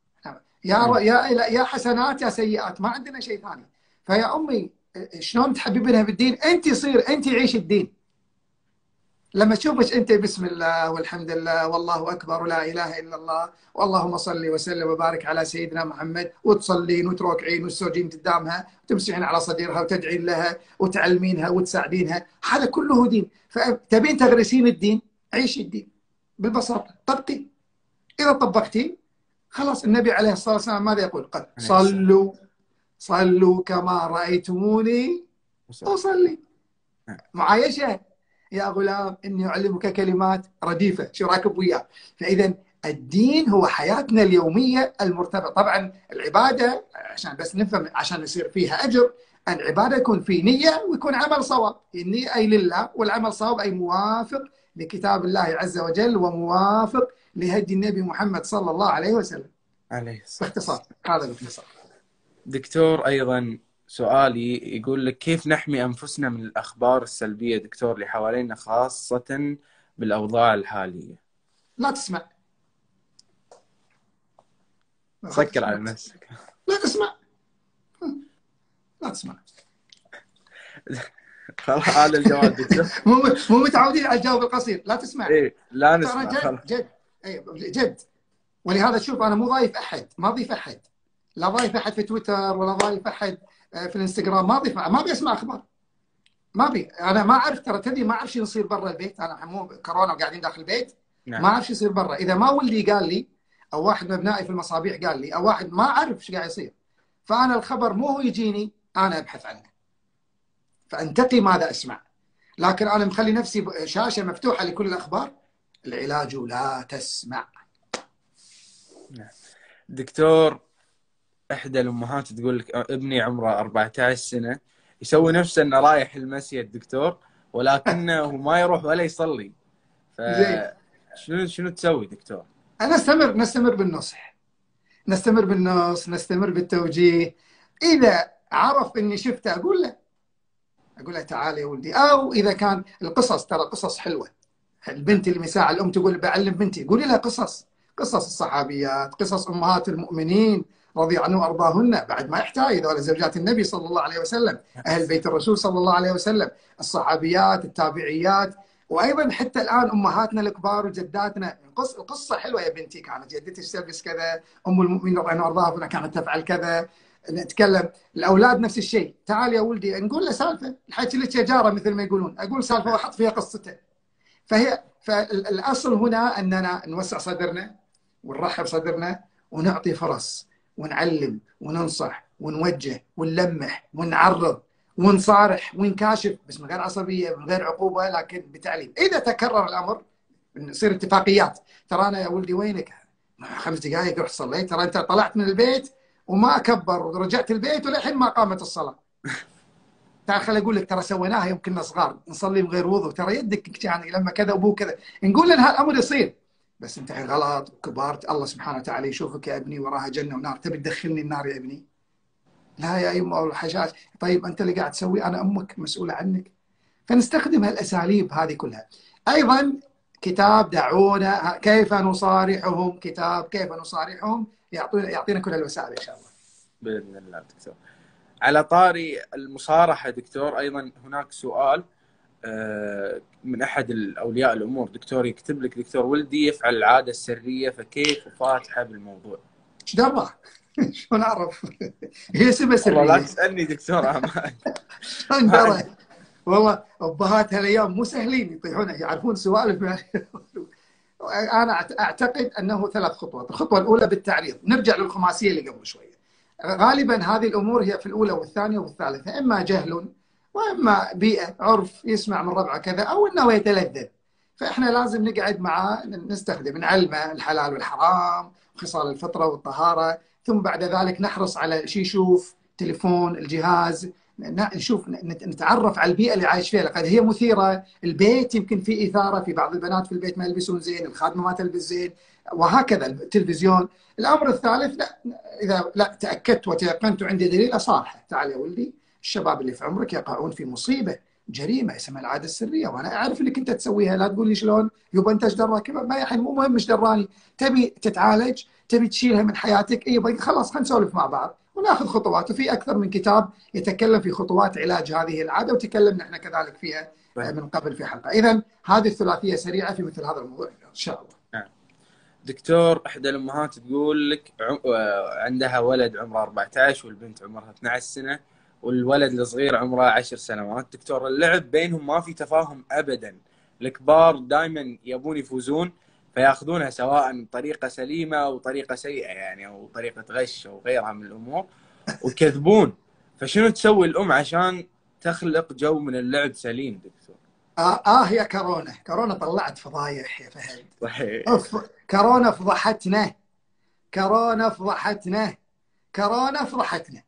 يا حسنات يا سيئات، ما عندنا شيء ثاني. فيا امي شلون تحببينها بالدين؟ انت عيش الدين. لما تشوفك انت بسم الله والحمد لله والله اكبر ولا اله الا الله واللهم صل وسلم وبارك على سيدنا محمد، وتصلين وتركعين وتسجدين قدامها وتمسحين على صدرها وتدعين لها وتعلمينها وتساعدينها، هذا كله دين. فتبين تغرسين الدين، عيشي الدين بالبساطه، طبقي. اذا طبقتي خلاص. النبي عليه الصلاه والسلام ماذا يقول؟ قال صلوا كما رايتموني اصلي. معايشه يا غلام اني اعلمك كلمات رديفه، شو راكب وياه؟ فاذا الدين هو حياتنا اليوميه المرتبطه. طبعا العباده عشان بس نفهم، عشان يصير فيها اجر، العباده يكون في نيه ويكون عمل صواب. النيه اي لله، والعمل صواب اي موافق لكتاب الله عز وجل وموافق لهدي النبي محمد صلى الله عليه وسلم. عليه الصلاة. باختصار، هذا باختصار. دكتور ايضا سؤالي يقول لك كيف نحمي انفسنا من الاخبار السلبيه دكتور اللي حوالينا خاصه بالاوضاع الحاليه؟ لا تسمع. سكر على نفسك. لا تسمع. لا تسمع. خلاص هذا الجواب دكتور. مو متعودين على الجواب القصير. لا تسمع. ايه لا نسمع. جد جد. ولهذا تشوف انا مو ضايف احد، ما ضيف احد، لا ضايف احد في تويتر ولا ضايف احد في الانستغرام، ما ضيف، ما ابي اسمع اخبار، ما ابي. انا ما اعرف، ترى تدري ما اعرف شو يصير برا البيت. انا مو كورونا وقاعدين داخل البيت، نعم. ما اعرف شو يصير برا. اذا ما ولدي قال لي، او واحد من ابنائي في المصابيح قال لي، او واحد ما اعرف ايش قاعد يصير، فانا الخبر مو هو يجيني، انا ابحث عنه، فانتقي ماذا اسمع. لكن انا مخلي نفسي شاشه مفتوحه لكل الاخبار، العلاج لا تسمع. نعم. دكتور، احدى الامهات تقول لك ابني عمره 14 سنه يسوي نفسه انه رايح المسجد دكتور، ولكنه ما يروح ولا يصلي، زين، فشنو تسوي دكتور؟ نستمر بالنصح، نستمر بالنص، نستمر بالتوجيه. اذا عرف اني شفته اقول له تعال يا ولدي. او اذا كان القصص، ترى قصص حلوه. البنت اللي من ساعه الام تقول بعلم بنتي، قولي لها قصص، قصص الصحابيات، قصص امهات المؤمنين رضي عنه وارضاهن. بعد ما يحتاج ذول زوجات النبي صلى الله عليه وسلم، اهل بيت الرسول صلى الله عليه وسلم، الصحابيات، التابعيات، وايضا حتى الان امهاتنا الكبار وجداتنا. القصه حلوه يا بنتي، كانت جدتي تلبس كذا، ام المؤمنين رضي عنها وارضاها كانت تفعل كذا. نتكلم الاولاد نفس الشيء، تعال يا ولدي نقول له سالفه، الحكي لك شجاره مثل ما يقولون، اقول سالفه واحط فيها قصته. فالاصل هنا اننا نوسع صدرنا ونرحب صدرنا ونعطي فرص ونعلم وننصح ونوجه ونلمح ونعرض ونصارح ونكاشف، بس من غير عصبيه، من غير عقوبه، لكن بتعليم. اذا تكرر الامر نصير اتفاقيات، ترى انا يا ولدي وينك؟ 5 دقائق رحت صليت، ترى انت طلعت من البيت وما كبر، ورجعت البيت وللحين ما قامت الصلاه. تعال خليني اقول لك، ترى سويناها يوم كنا صغار نصلي بغير وضوء، ترى يدك يعني لما كذا وابوه كذا. نقول ان هالامر يصير، بس انت الحين غلط وكبرت، الله سبحانه وتعالى يشوفك يا ابني وراها جنه ونار، تبي تدخلني النار يا ابني؟ لا يا يمه والحشاش. طيب انت اللي قاعد تسوي، انا امك مسؤوله عنك. فنستخدم هالاساليب هذه كلها. ايضا كتاب دعونا كيف نصارحهم، كتاب كيف نصارحهم يعطينا كل الوسائل ان شاء الله. باذن الله دكتور. على طاري المصارحه دكتور، ايضا هناك سؤال من احد الاولياء الامور دكتور، يكتب لك دكتور ولدي يفعل العاده السريه، فكيف افاتحه بالموضوع؟ ايش درى؟ شلون اعرف؟ هي سمه والله لا سريه. تسالني دكتور امان. شلون درى؟ والله ابهات هالايام مو سهلين يطيحون يعرفون سوالف. انا اعتقد انه 3 خطوات. الخطوه الاولى بالتعريض، نرجع للخماسيه اللي قبل شويه. غالبا هذه الامور هي في الاولى والثانيه والثالثه، اما جهل واما بيئه عرف يسمع من ربعه كذا، او انه يتلذذ. فاحنا لازم نقعد معاه، نستخدم، نعلمه الحلال والحرام، خصال الفطره والطهاره، ثم بعد ذلك نحرص على شيء، يشوف تليفون، الجهاز، نشوف، نتعرف على البيئه اللي عايش فيها، لقد هي مثيره. البيت يمكن في اثاره، في بعض البنات في البيت ما يلبسون زين، الخادمه ما تلبس زين، وهكذا. التلفزيون. الامر الثالث، لا، اذا لا تاكدت وتيقنت وعندي دليل، اصارحه، تعال يا ولدي، الشباب اللي في عمرك يقعون في مصيبه، جريمه اسمها العاده السريه، وانا اعرف انك انت تسويها، لا تقول لي شلون، يبا انت ايش دراك؟ ما يعني مو مهم ايش دراني، تبي تتعالج، تبي تشيلها من حياتك، يبا خلاص خلينا نسولف مع بعض وناخذ خطوات. وفي اكثر من كتاب يتكلم في خطوات علاج هذه العاده، وتكلمنا احنا كذلك فيها من قبل في حلقه. اذا هذه الثلاثيه سريعه في مثل هذا الموضوع ان شاء الله. نعم. دكتور، احدى الامهات تقول لك عندها ولد عمره 14 والبنت عمرها 12 سنه، والولد الصغير عمره 10 سنوات. دكتور، اللعب بينهم ما في تفاهم ابدا، الكبار دائما يبون يفوزون، فياخذونها سواء بطريقه سليمه او طريقه سيئه يعني، او طريقه غش او غيرها من الامور، ويكذبون. فشنو تسوي الام عشان تخلق جو من اللعب سليم دكتور؟ يا كورونا طلعت فضايح يا فهد. صحيح. كورونا فضحتنا، كورونا فضحتنا، كورونا فضحتنا.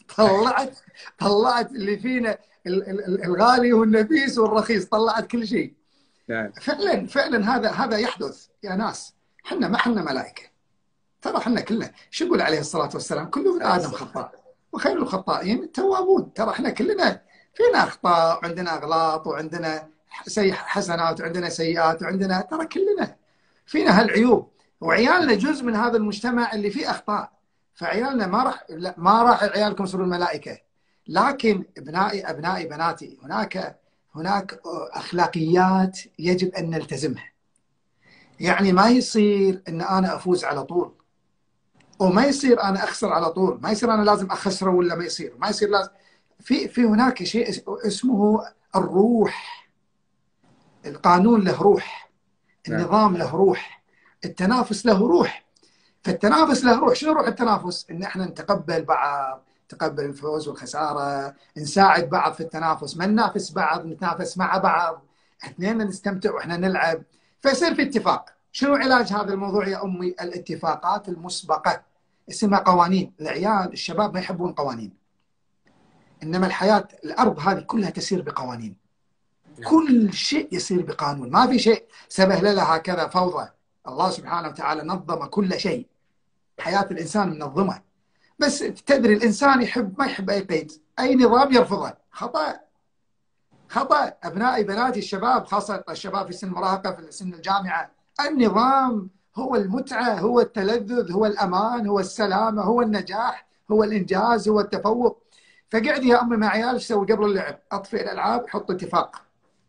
طلعت اللي فينا، الغالي والنفيس والرخيص، طلعت كل شيء. نعم. فعلا هذا يحدث يا ناس. ما احنا ملائكه، ترى احنا كلنا، شو يقول عليه الصلاه والسلام؟ كل ابن ادم خطاء وخير الخطائين التوابون. ترى احنا كلنا فينا اخطاء، وعندنا اغلاط، وعندنا حسنات، وعندنا سيئات، وعندنا، ترى كلنا فينا هالعيوب. وعيالنا جزء من هذا المجتمع اللي فيه اخطاء. فعيالنا ما راح عيالكم يصيرون ملائكه، لكن ابنائي بناتي، هناك اخلاقيات يجب ان نلتزمها. يعني ما يصير ان انا افوز على طول، وما يصير انا اخسر على طول، ما يصير انا لازم اخسره، ولا ما يصير لازم. في هناك شيء اسمه الروح. القانون له روح. نعم. النظام له روح، التنافس له روح. فالتنافس له روح. شنو روح التنافس؟ ان احنا نتقبل بعض، نتقبل الفوز والخساره، نساعد بعض في التنافس، ما ننافس بعض، نتنافس مع بعض، اثنين نستمتع واحنا نلعب، فيصير في اتفاق. شنو علاج هذا الموضوع يا امي؟ الاتفاقات المسبقه، اسمها قوانين. العيال الشباب ما يحبون قوانين، انما الحياه الارض هذه كلها تسير بقوانين. كل شيء يسير بقانون، ما في شيء سبهلله هكذا فوضى. الله سبحانه وتعالى نظم كل شيء. حياة الإنسان منظمة. بس تدري الإنسان يحب ما يحب أي قيد، أي نظام يرفضه. خطأ، خطأ. أبنائي بناتي الشباب، خاصة الشباب في سن المراهقة في سن الجامعة، النظام هو المتعة، هو التلذذ، هو الأمان، هو السلامة، هو النجاح، هو الإنجاز، هو التفوق. فقعدي يا أمي مع عيال ايش تسوي قبل اللعب؟ أطفئ الألعاب، حط اتفاق،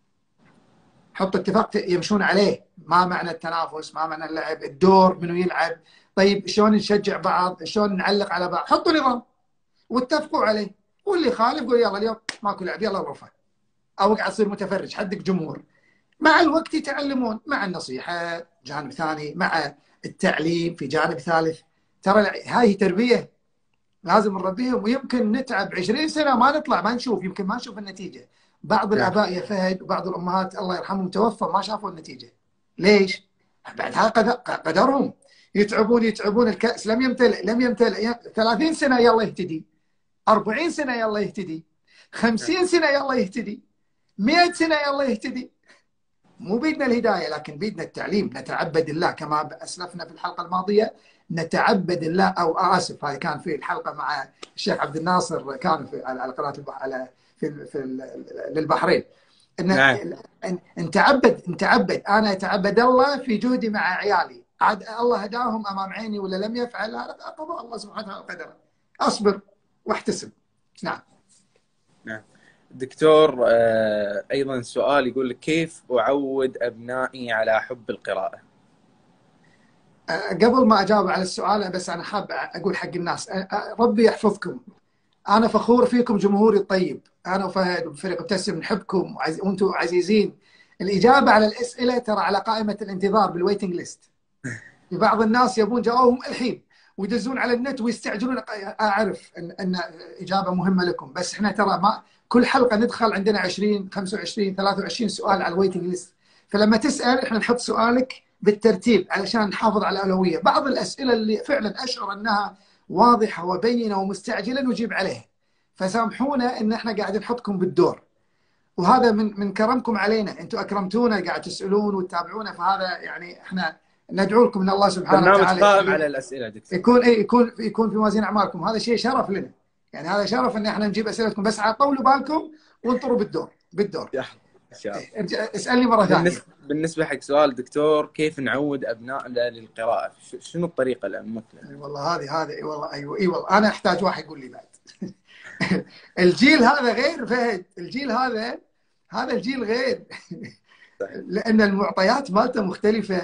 حط اتفاق يمشون عليه. ما معنى التنافس؟ ما معنى اللعب؟ الدور منو يلعب؟ طيب شلون نشجع بعض؟ شلون نعلق على بعض؟ حطوا نظام واتفقوا عليه. واللي يخالف قول يلا اليوم ماكو لعب، يلا غرفه، او اقعد تصير متفرج، حدك جمهور. مع الوقت يتعلمون، مع النصيحه جانب ثاني، مع التعليم في جانب ثالث. ترى هاي تربيه لازم نربيهم. ويمكن نتعب 20 سنه ما نطلع، ما نشوف، يمكن ما نشوف النتيجه. بعض الاباء يا فهد وبعض الامهات الله يرحمهم توفوا ما شافوا النتيجه. ليش؟ بعد هذا قدرهم. يتعبون يتعبون، الكأس لم يمتلئ، لم يمتلئ. 30 سنه يلا يهتدي، 40 سنه يلا يهتدي، 50 سنه يلا يهتدي، 100 سنه يلا يهتدي. مو بيدنا الهدايه، لكن بيدنا التعليم. نتعبد الله كما اسلفنا في الحلقه الماضيه، نتعبد الله. او اسف، هذه كان في الحلقه مع الشيخ عبد الناصر، كان في على قناه على في للبحرين. نعم. نتعبد. انا اتعبد الله في جهدي مع عيالي. عاد الله هداهم امام عيني ولا لم يفعل، هذا قضاء الله سبحانه وتعالى وقدره. اصبر واحتسب. نعم. نعم. دكتور، أيضا سؤال يقول لك كيف أعود أبنائي على حب القراءة؟ قبل ما أجاوب على السؤال، بس أنا حاب أقول حق الناس، ربي يحفظكم. أنا فخور فيكم جمهوري الطيب. أنا وفهد وفريق ابتسم نحبكم وأنتم عزيزين. الإجابة على الأسئلة ترى على قائمة الانتظار بالويتنج ليست. في بعض الناس يبون جوابهم الحين ويدزون على النت ويستعجلون. أعرف أن إجابة مهمة لكم، بس إحنا ترى ما كل حلقة ندخل عندنا 20 25 23 سؤال على الويتنج ليست. فلما تسأل إحنا نحط سؤالك بالترتيب علشان نحافظ على الأولوية. بعض الأسئلة اللي فعلا أشعر أنها واضحة وبينة ومستعجلة نجيب عليها، فسامحونا ان احنا قاعد نحطكم بالدور. وهذا من كرمكم علينا، انتم اكرمتونا قاعد تسالون وتتابعونا، فهذا يعني احنا ندعو لكم من الله سبحانه برنامج وتعالى قائم على الأسئلة دكتور. يكون في موازين اعمالكم. هذا شيء شرف لنا، يعني هذا شرف ان احنا نجيب اسئلتكم. بس طولوا بالكم وانطروا بالدور. إن شاء الله. اسالني مره ثانيه. بالنسبة حق سؤال دكتور، كيف نعود أبنائنا للقراءة؟ شنو الطريقة الأمثلة؟ والله هذه اي والله. ايوه انا احتاج واحد يقول لي بعد. الجيل هذا غير فهد، الجيل هذا الجيل غير. لان المعطيات مالته مختلفه.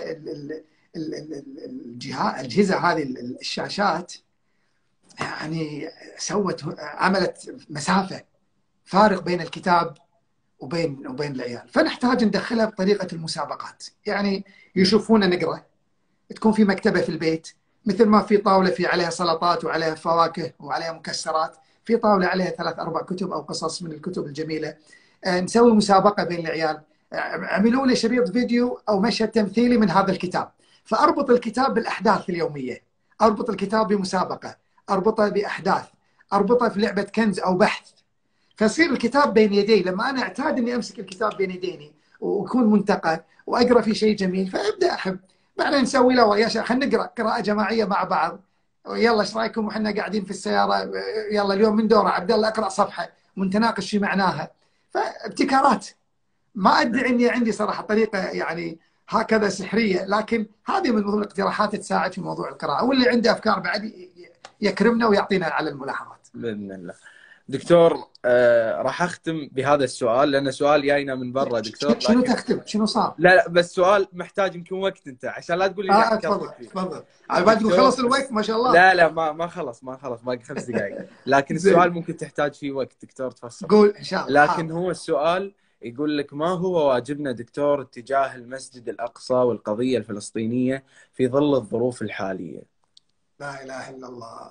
الجهاز هذه الشاشات يعني عملت مسافه، فارق بين الكتاب وبين العيال. فنحتاج ندخلها بطريقه المسابقات، يعني يشوفونا نقرا، تكون في مكتبه في البيت، مثل ما في طاوله في عليها سلطات وعليها فواكه وعليها مكسرات، في طاوله عليها 3-4 كتب او قصص من الكتب الجميله. نسوي مسابقه بين العيال، عملوا لي شريط فيديو او مشهد تمثيلي من هذا الكتاب، فاربط الكتاب بالاحداث اليوميه، اربط الكتاب بمسابقه، اربطه باحداث، اربطه في لعبه كنز او بحث، فيصير الكتاب بين يدي. لما انا اعتاد اني امسك الكتاب بين يديني ويكون منتقى واقرا في شيء جميل، فابدا احب. بعدين نسوي له يا شيخ خلينا نقرا قراءه جماعيه مع بعض. يلا ايش رايكم واحنا قاعدين في السياره؟ يلا اليوم من دوره عبد الله اقرا صفحه ونتناقش في معناها. فابتكارات. ما ادعي اني عندي صراحه طريقه يعني هكذا سحريه، لكن هذه من ضمن الاقتراحات تساعد في موضوع القراءه. واللي عنده افكار بعد يكرمنا ويعطينا على الملاحظات. باذن الله. دكتور، راح اختم بهذا السؤال لانه سؤال جاينا من برا دكتور. شنو تختم؟ شنو صار؟ لا بس سؤال محتاج يمكن وقت انت عشان لا تقول لي تفضل. على بالك تقول خلص الوقت ما شاء الله. لا ما خلص باقي 5 دقائق. لكن السؤال ممكن تحتاج فيه وقت دكتور، تفضل. قول ان شاء الله. لكن هو السؤال يقول لك: ما هو واجبنا دكتور تجاه المسجد الأقصى والقضية الفلسطينية في ظل الظروف الحالية؟ لا إله إلا الله.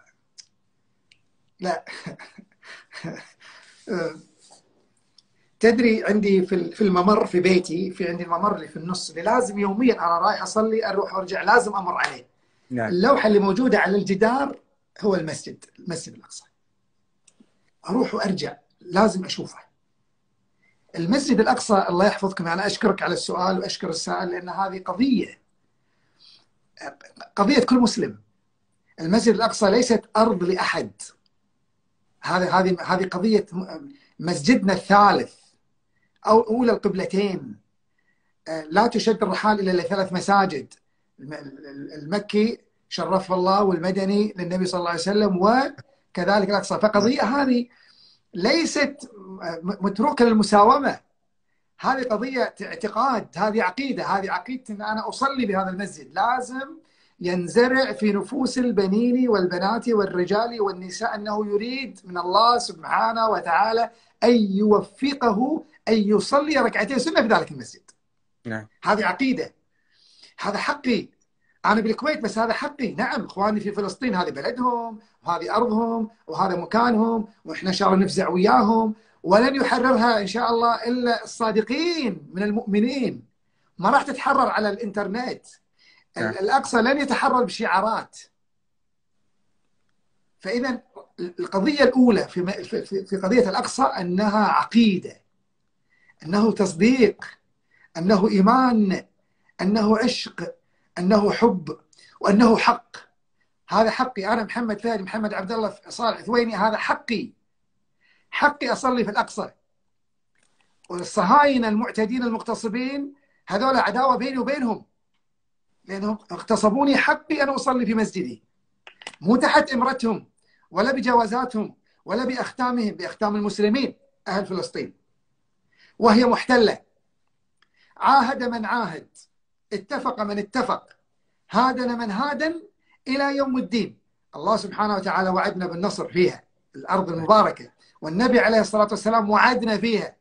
لا. تدري عندي في الممر في بيتي، في عندي الممر اللي في النص اللي لازم يوميا انا رايح اصلي اروح وارجع لازم امر عليه. نعم. اللوحه اللي موجوده على الجدار هو المسجد الاقصى. اروح وارجع لازم اشوفه. المسجد الاقصى، الله يحفظكم، انا اشكرك على السؤال واشكر السائل، لان هذه قضيه كل مسلم. المسجد الاقصى ليست ارض لاحد. هذه قضيه مسجدنا الثالث او اولى القبلتين. لا تشد الرحال الا لثلاث مساجد: المكي شرفه الله، والمدني للنبي صلى الله عليه وسلم، وكذلك الاقصى. فقضيه هذه ليست متروكه للمساومه. هذه قضيه اعتقاد، هذه عقيده، هذه عقيدتي ان انا اصلي بهذا المسجد. لازم ينزرع في نفوس البنين والبنات والرجال والنساء انه يريد من الله سبحانه وتعالى ان يوفقه ان يصلي ركعتين سنه في ذلك المسجد. نعم. هذه عقيده، هذا حقي. انا بالكويت بس هذا حقي. نعم اخواني في فلسطين هذه بلدهم وهذه ارضهم وهذا مكانهم، واحنا ان شاء الله نفزع وياهم، ولن يحررها ان شاء الله الا الصادقين من المؤمنين. ما راح تتحرر على الانترنت. الاقصى لن يتحرر بشعارات. فاذا القضيه الاولى في قضيه الاقصى انها عقيده، انه تصديق، انه ايمان، انه عشق، انه حب، وانه حق. هذا حقي انا محمد فهد محمد عبد الله صالح ثويني. هذا حقي اصلي في الاقصى. والصهاينه المعتدين المغتصبين هذول عداوه بيني وبينهم، لانهم اغتصبوني حقي ان اصلي في مسجدي، مو تحت امرتهم ولا بجوازاتهم ولا باختامهم، باختام المسلمين اهل فلسطين، وهي محتله. عاهد من عاهد، اتفق من اتفق، هادن من هادن إلى يوم الدين. الله سبحانه وتعالى وعدنا بالنصر فيها، الأرض المباركة، والنبي عليه الصلاة والسلام وعدنا فيها.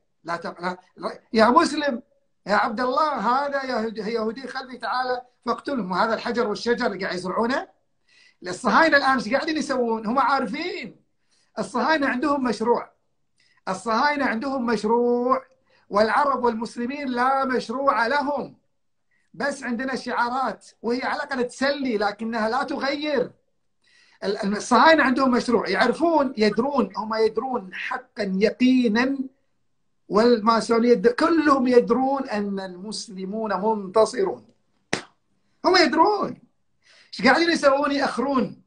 يا مسلم يا عبد الله، هذا يهودي خلفي تعالى فاقتلهم. وهذا الحجر والشجر اللي قاعد يزرعونه. الصهاينة الآن ايش قاعدين يسوون؟ هم عارفين الصهاينة عندهم مشروع. الصهاينة عندهم مشروع، والعرب والمسلمين لا مشروع لهم. بس عندنا شعارات وهي على الأقل تسلي لكنها لا تغير. الصهاينة عندهم مشروع، يعرفون، هم يدرون حقا يقينا، والماسونية كلهم يدرون أن المسلمون منتصرون. هم يدرون ايش قاعدين يسوون؟ يأخرون،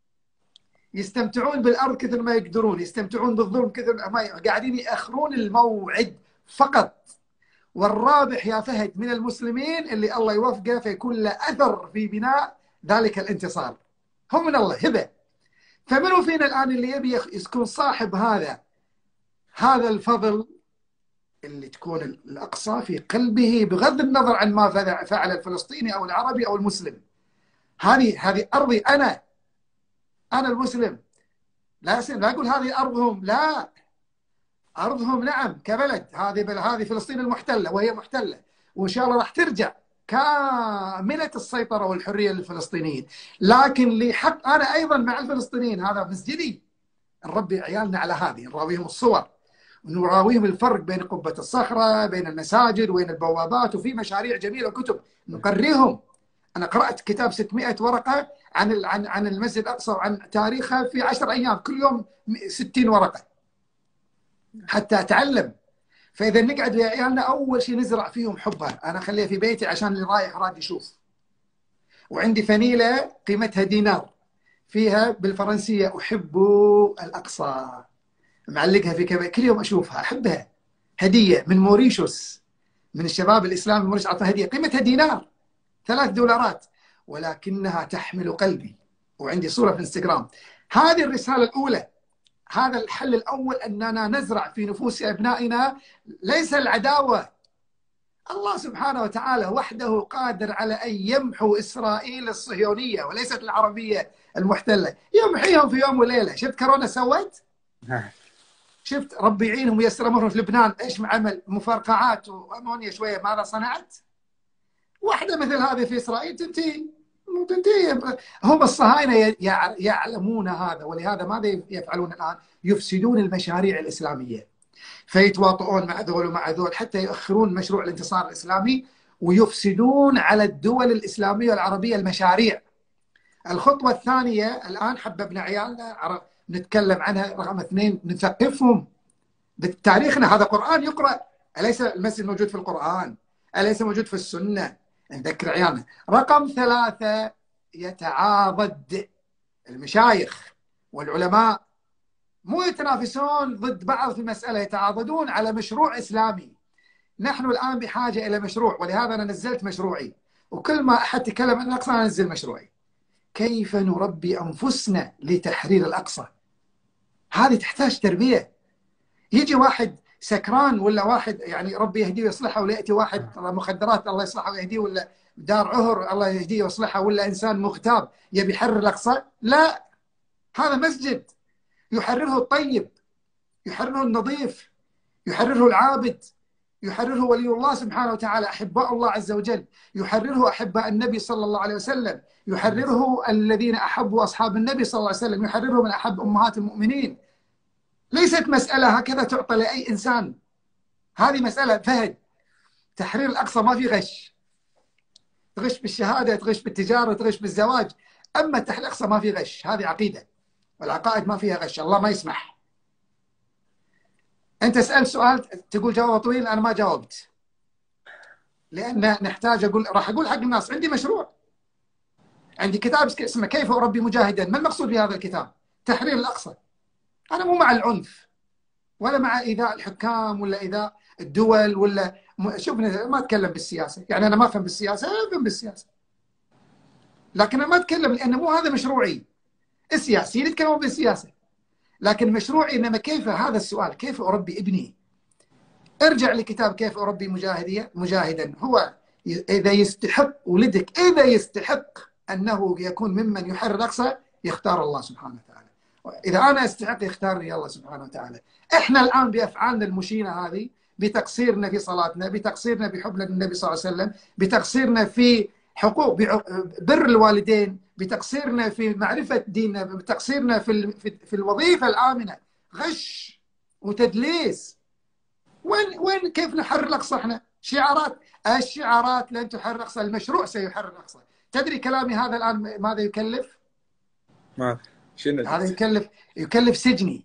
يستمتعون بالأرض كثر ما يقدرون، يستمتعون بالظلم كثر ما قاعدين يأخرون الموعد فقط. والرابح يا فهد من المسلمين اللي الله يوفقه فيكون له أثر في بناء ذلك الانتصار، هم من الله هبة. فمنو فينا الآن اللي يبي يكون صاحب هذا الفضل، اللي تكون الأقصى في قلبه بغض النظر عن ما فعل الفلسطيني أو العربي أو المسلم. هذه أرضي أنا المسلم. لا أقول هذه أرضهم، لا، أرضهم نعم كبلد. هذه فلسطين المحتلة، وهي محتلة، وإن شاء الله راح ترجع كاملة السيطرة والحرية للفلسطينيين. لكن لي حق أنا أيضا مع الفلسطينيين. هذا مسجدي، نربي عيالنا على هذه، نراويهم الصور، ونراويهم الفرق بين قبة الصخرة، بين المساجد وبين البوابات، وفي مشاريع جميلة وكتب نقريهم. أنا قرأت كتاب 600 ورقة عن المسجد الأقصى وعن تاريخه في 10 أيام، كل يوم 60 ورقة حتى أتعلم. فإذا نقعد ويا عيالنا أول شيء نزرع فيهم حبها. أنا أخليها في بيتي عشان اللي رايح راد يشوف. وعندي فنيلة قيمتها دينار فيها بالفرنسية أحب الأقصى، معلقها في كل يوم أشوفها أحبها. هدية من موريشيوس، من الشباب الإسلامي موريشيوس، أعطى هدية قيمتها دينار، $3، ولكنها تحمل قلبي. وعندي صورة في الانستغرام. هذه الرسالة الأولى، هذا الحل الأول، أننا نزرع في نفوس أبنائنا ليس العداوة. الله سبحانه وتعالى وحده قادر على أن يمحو إسرائيل الصهيونية وليست العربية المحتلة، يمحيهم في يوم وليلة. شفت كورونا سوت؟ شفت ربي يعينهم وييسر امرهم في لبنان ايش عمل؟ مفرقعات وامونيا شويه، ماذا صنعت؟ واحده مثل هذه في اسرائيل تنتهي. هم الصهاينه يعلمون هذا، ولهذا ماذا يفعلون الان؟ يفسدون المشاريع الاسلاميه، فيتواطؤون مع ذول ومع ذول حتى يؤخرون مشروع الانتصار الاسلامي، ويفسدون على الدول الاسلاميه والعربيه المشاريع. الخطوه الثانيه الان حببنا عيالنا نتكلم عنها. رقم 2 نثقفهم بتاريخنا، هذا قرآن يقرأ، أليس المسجد موجود في القرآن؟ أليس موجود في السنة؟ نذكر عيالنا. رقم 3 يتعاضد المشايخ والعلماء، مو يتنافسون ضد بعض في مسألة، يتعاضدون على مشروع إسلامي. نحن الآن بحاجة إلى مشروع، ولهذا أنا نزلت مشروعي، وكل ما أحد تكلم عن الأقصى أنا أنزل مشروعي. كيف نربي أنفسنا لتحرير الأقصى؟ هذه تحتاج تربية. يجي واحد سكران ولا واحد يعني ربي يهديه ويصلحه، ولا يأتي واحد مخدرات الله يصلحه ويهديه، ولا دار عهر الله يهديه ويصلحه، ولا إنسان مغتاب يبي يحرر الأقصى. لا، هذا مسجد يحرره الطيب، يحرره النظيف، يحرره العابد، يحرره ولي الله سبحانه وتعالى، أحباء الله عز وجل، يحرره أحباء النبي صلى الله عليه وسلم، يحرره الذين أحبوا أصحاب النبي صلى الله عليه وسلم، يحرره من أحب أمهات المؤمنين. ليست مسألة هكذا تعطى لأي إنسان، هذه مسألة فهد. تحرير الأقصى ما في غش، تغش بالشهادة، تغش بالتجارة، تغش بالزواج، أما تحرير الأقصى ما في غش، هذه عقيدة، والعقائد ما فيها غش، الله ما يسمح. أنت سألت سؤال تقول جواب طويل، أنا ما جاوبت، لأن نحتاج راح أقول حق الناس عندي مشروع، عندي كتاب اسمه كيف أربي مجاهدا. ما المقصود بهذا الكتاب؟ تحرير الأقصى. أنا مو مع العنف، ولا مع إيذاء الحكام، ولا إيذاء الدول، ولا شوف ما أتكلم بالسياسة، يعني أنا ما أفهم بالسياسة، أنا أفهم بالسياسة، لكن أنا ما أتكلم لأنه مو هذا مشروعي. السياسيين يتكلمون بالسياسة، لكن مشروعي إنما كيف، هذا السؤال كيف أربي ابني. ارجع لكتاب كيف أربي مجاهدا. هو إذا يستحق ولدك، إذا يستحق أنه يكون ممن يحرر الأقصى، يختار الله سبحانه وتعالى. إذا أنا أستحق يختارني الله سبحانه وتعالى. إحنا الآن بأفعالنا المشينة هذه، بتقصيرنا في صلاتنا، بتقصيرنا بحبنا للنبي صلى الله عليه وسلم، بتقصيرنا في حقوق بر الوالدين، بتقصيرنا في معرفة ديننا، بتقصيرنا في الوظيفة الآمنة، غش وتدليس. وين كيف نحرر الأقصى؟ احنا شعارات، الشعارات لن تحرر الأقصى، المشروع سيحرر الأقصى. تدري كلامي هذا الآن ماذا يكلف؟ ما شنو هذا يكلف سجني.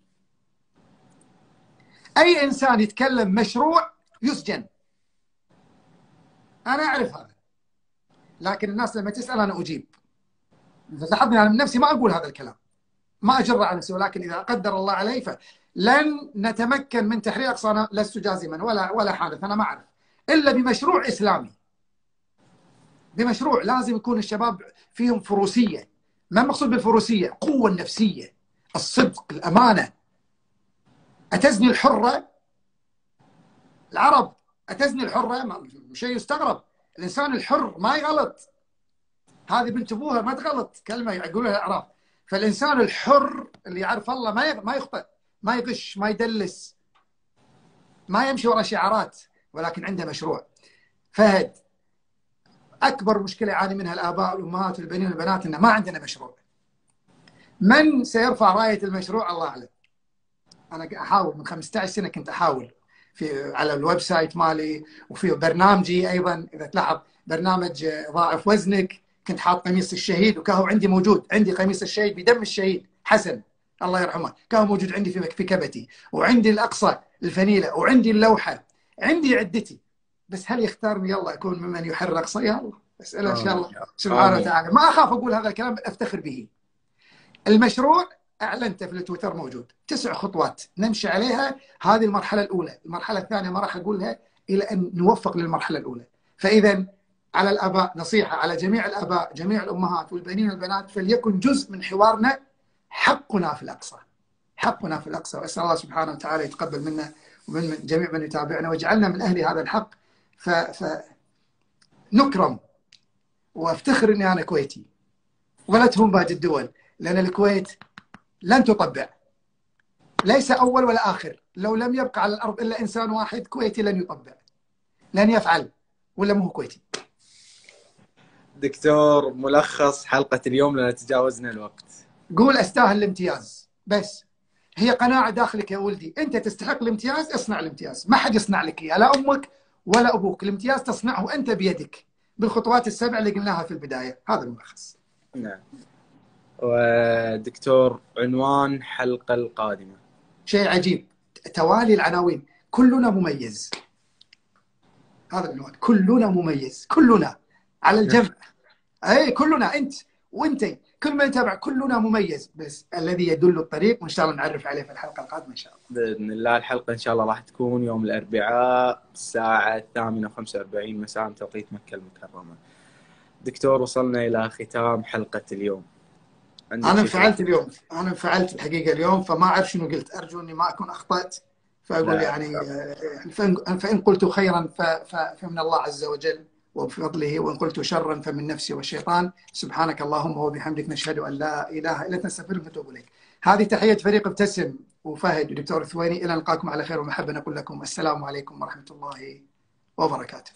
أي إنسان يتكلم مشروع يسجن. أنا أعرف هذا، لكن الناس لما تسأل أنا أجيب. لاحظني أنا من نفسي ما أقول هذا الكلام، ما أجر على نفسي، ولكن إذا قدر الله علي فلن نتمكن من تحرير أقصى. أنا لست جازما ولا حادث، أنا ما أعرف إلا بمشروع إسلامي، بمشروع لازم يكون الشباب فيهم فروسية. ما المقصود بالفروسية؟ قوة النفسية، الصدق، الأمانة. أتزني الحرة؟ العرب أتزني الحرة؟ شيء يستغرب. الإنسان الحر ما يغلط، هذه بنت أبوها ما تغلط، كلمة يقولها الأعراب. فالإنسان الحر اللي يعرف الله ما يخطئ، ما يغش، ما يدلس، ما يمشي ورا شعارات، ولكن عنده مشروع. فهد، أكبر مشكلة يعاني منها الآباء والأمهات والبنين والبنات إنه ما عندنا مشروع. من سيرفع راية المشروع؟ الله أعلم. أنا أحاول من 15 سنة، كنت أحاول على الويب سايت مالي، وفي برنامجي أيضا إذا تلاحظ برنامج ضاعف وزنك، كنت حاط قميص الشهيد، وكهو عندي موجود، عندي قميص الشهيد بدم الشهيد حسن الله يرحمه، كهو موجود عندي في كبتي، وعندي الأقصى الفنيلة، وعندي اللوحة، عندي عدتي. بس هل يختارني الله أكون ممن يحرر الأقصى؟ يا الله أسأله إن شاء الله سبحانه وتعالى. ما أخاف أقول هذا الكلام، بل أفتخر به. المشروع أعلنته في التويتر، موجود 9 خطوات نمشي عليها. هذه المرحلة الأولى. المرحلة الثانية ما راح أقولها إلى أن نوفق للمرحلة الأولى. فإذا على الآباء نصيحة، على جميع الآباء، جميع الأمهات والبنين والبنات، فليكن جزء من حوارنا حقنا في الأقصى، حقنا في الأقصى. وأسأل الله سبحانه وتعالى يتقبل منا ومن جميع من يتابعنا، ويجعلنا من أهل هذا الحق، فنكرم. وأفتخر أني أنا كويتي، ولا تهم باقي الدول، لأن الكويت لن تطبع، ليس أول ولا آخر. لو لم يبقى على الأرض إلا إنسان واحد كويتي لن يطبع، لن يفعل، ولا مو كويتي. دكتور، ملخص حلقة اليوم لأن تجاوزنا الوقت. قول أستاهل الامتياز بس. هي قناعة داخلك يا ولدي، أنت تستحق الامتياز، اصنع الامتياز، ما حد يصنع لك إياه، لا أمك ولا أبوك. الامتياز تصنعه أنت بيدك بالخطوات السبع اللي قلناها في البداية. هذا الملخص. نعم. ودكتور، عنوان حلقة القادمة. شيء عجيب، توالي العناوين. كلنا مميز. هذا العنوان، كلنا مميز، كلنا على الجمع. اي كلنا، انت وانتي، كل من يتابع، كلنا مميز، بس الذي يدل الطريق، وان شاء الله نعرف عليه في الحلقه القادمه ان شاء الله. بإذن الله الحلقة إن شاء الله راح تكون يوم الأربعاء الساعة 8:45 مساء توقيت مكة المكرمة. دكتور، وصلنا إلى ختام حلقة اليوم. انا انفعلت اليوم، انا انفعلت الحقيقه اليوم، فما اعرف شنو قلت، ارجو اني ما اكون اخطات، فاقول يعني فان قلت خيرا فمن الله عز وجل وبفضله، وان قلت شرا فمن نفسي والشيطان. سبحانك اللهم وبحمدك، نشهد ان لا اله الا انت، نستغفرك ونتوب اليك. هذه تحيه فريق ابتسم وفهد ودكتور ثويني، الى نلقاكم على خير ومحبه. نقول لكم السلام عليكم ورحمه الله وبركاته.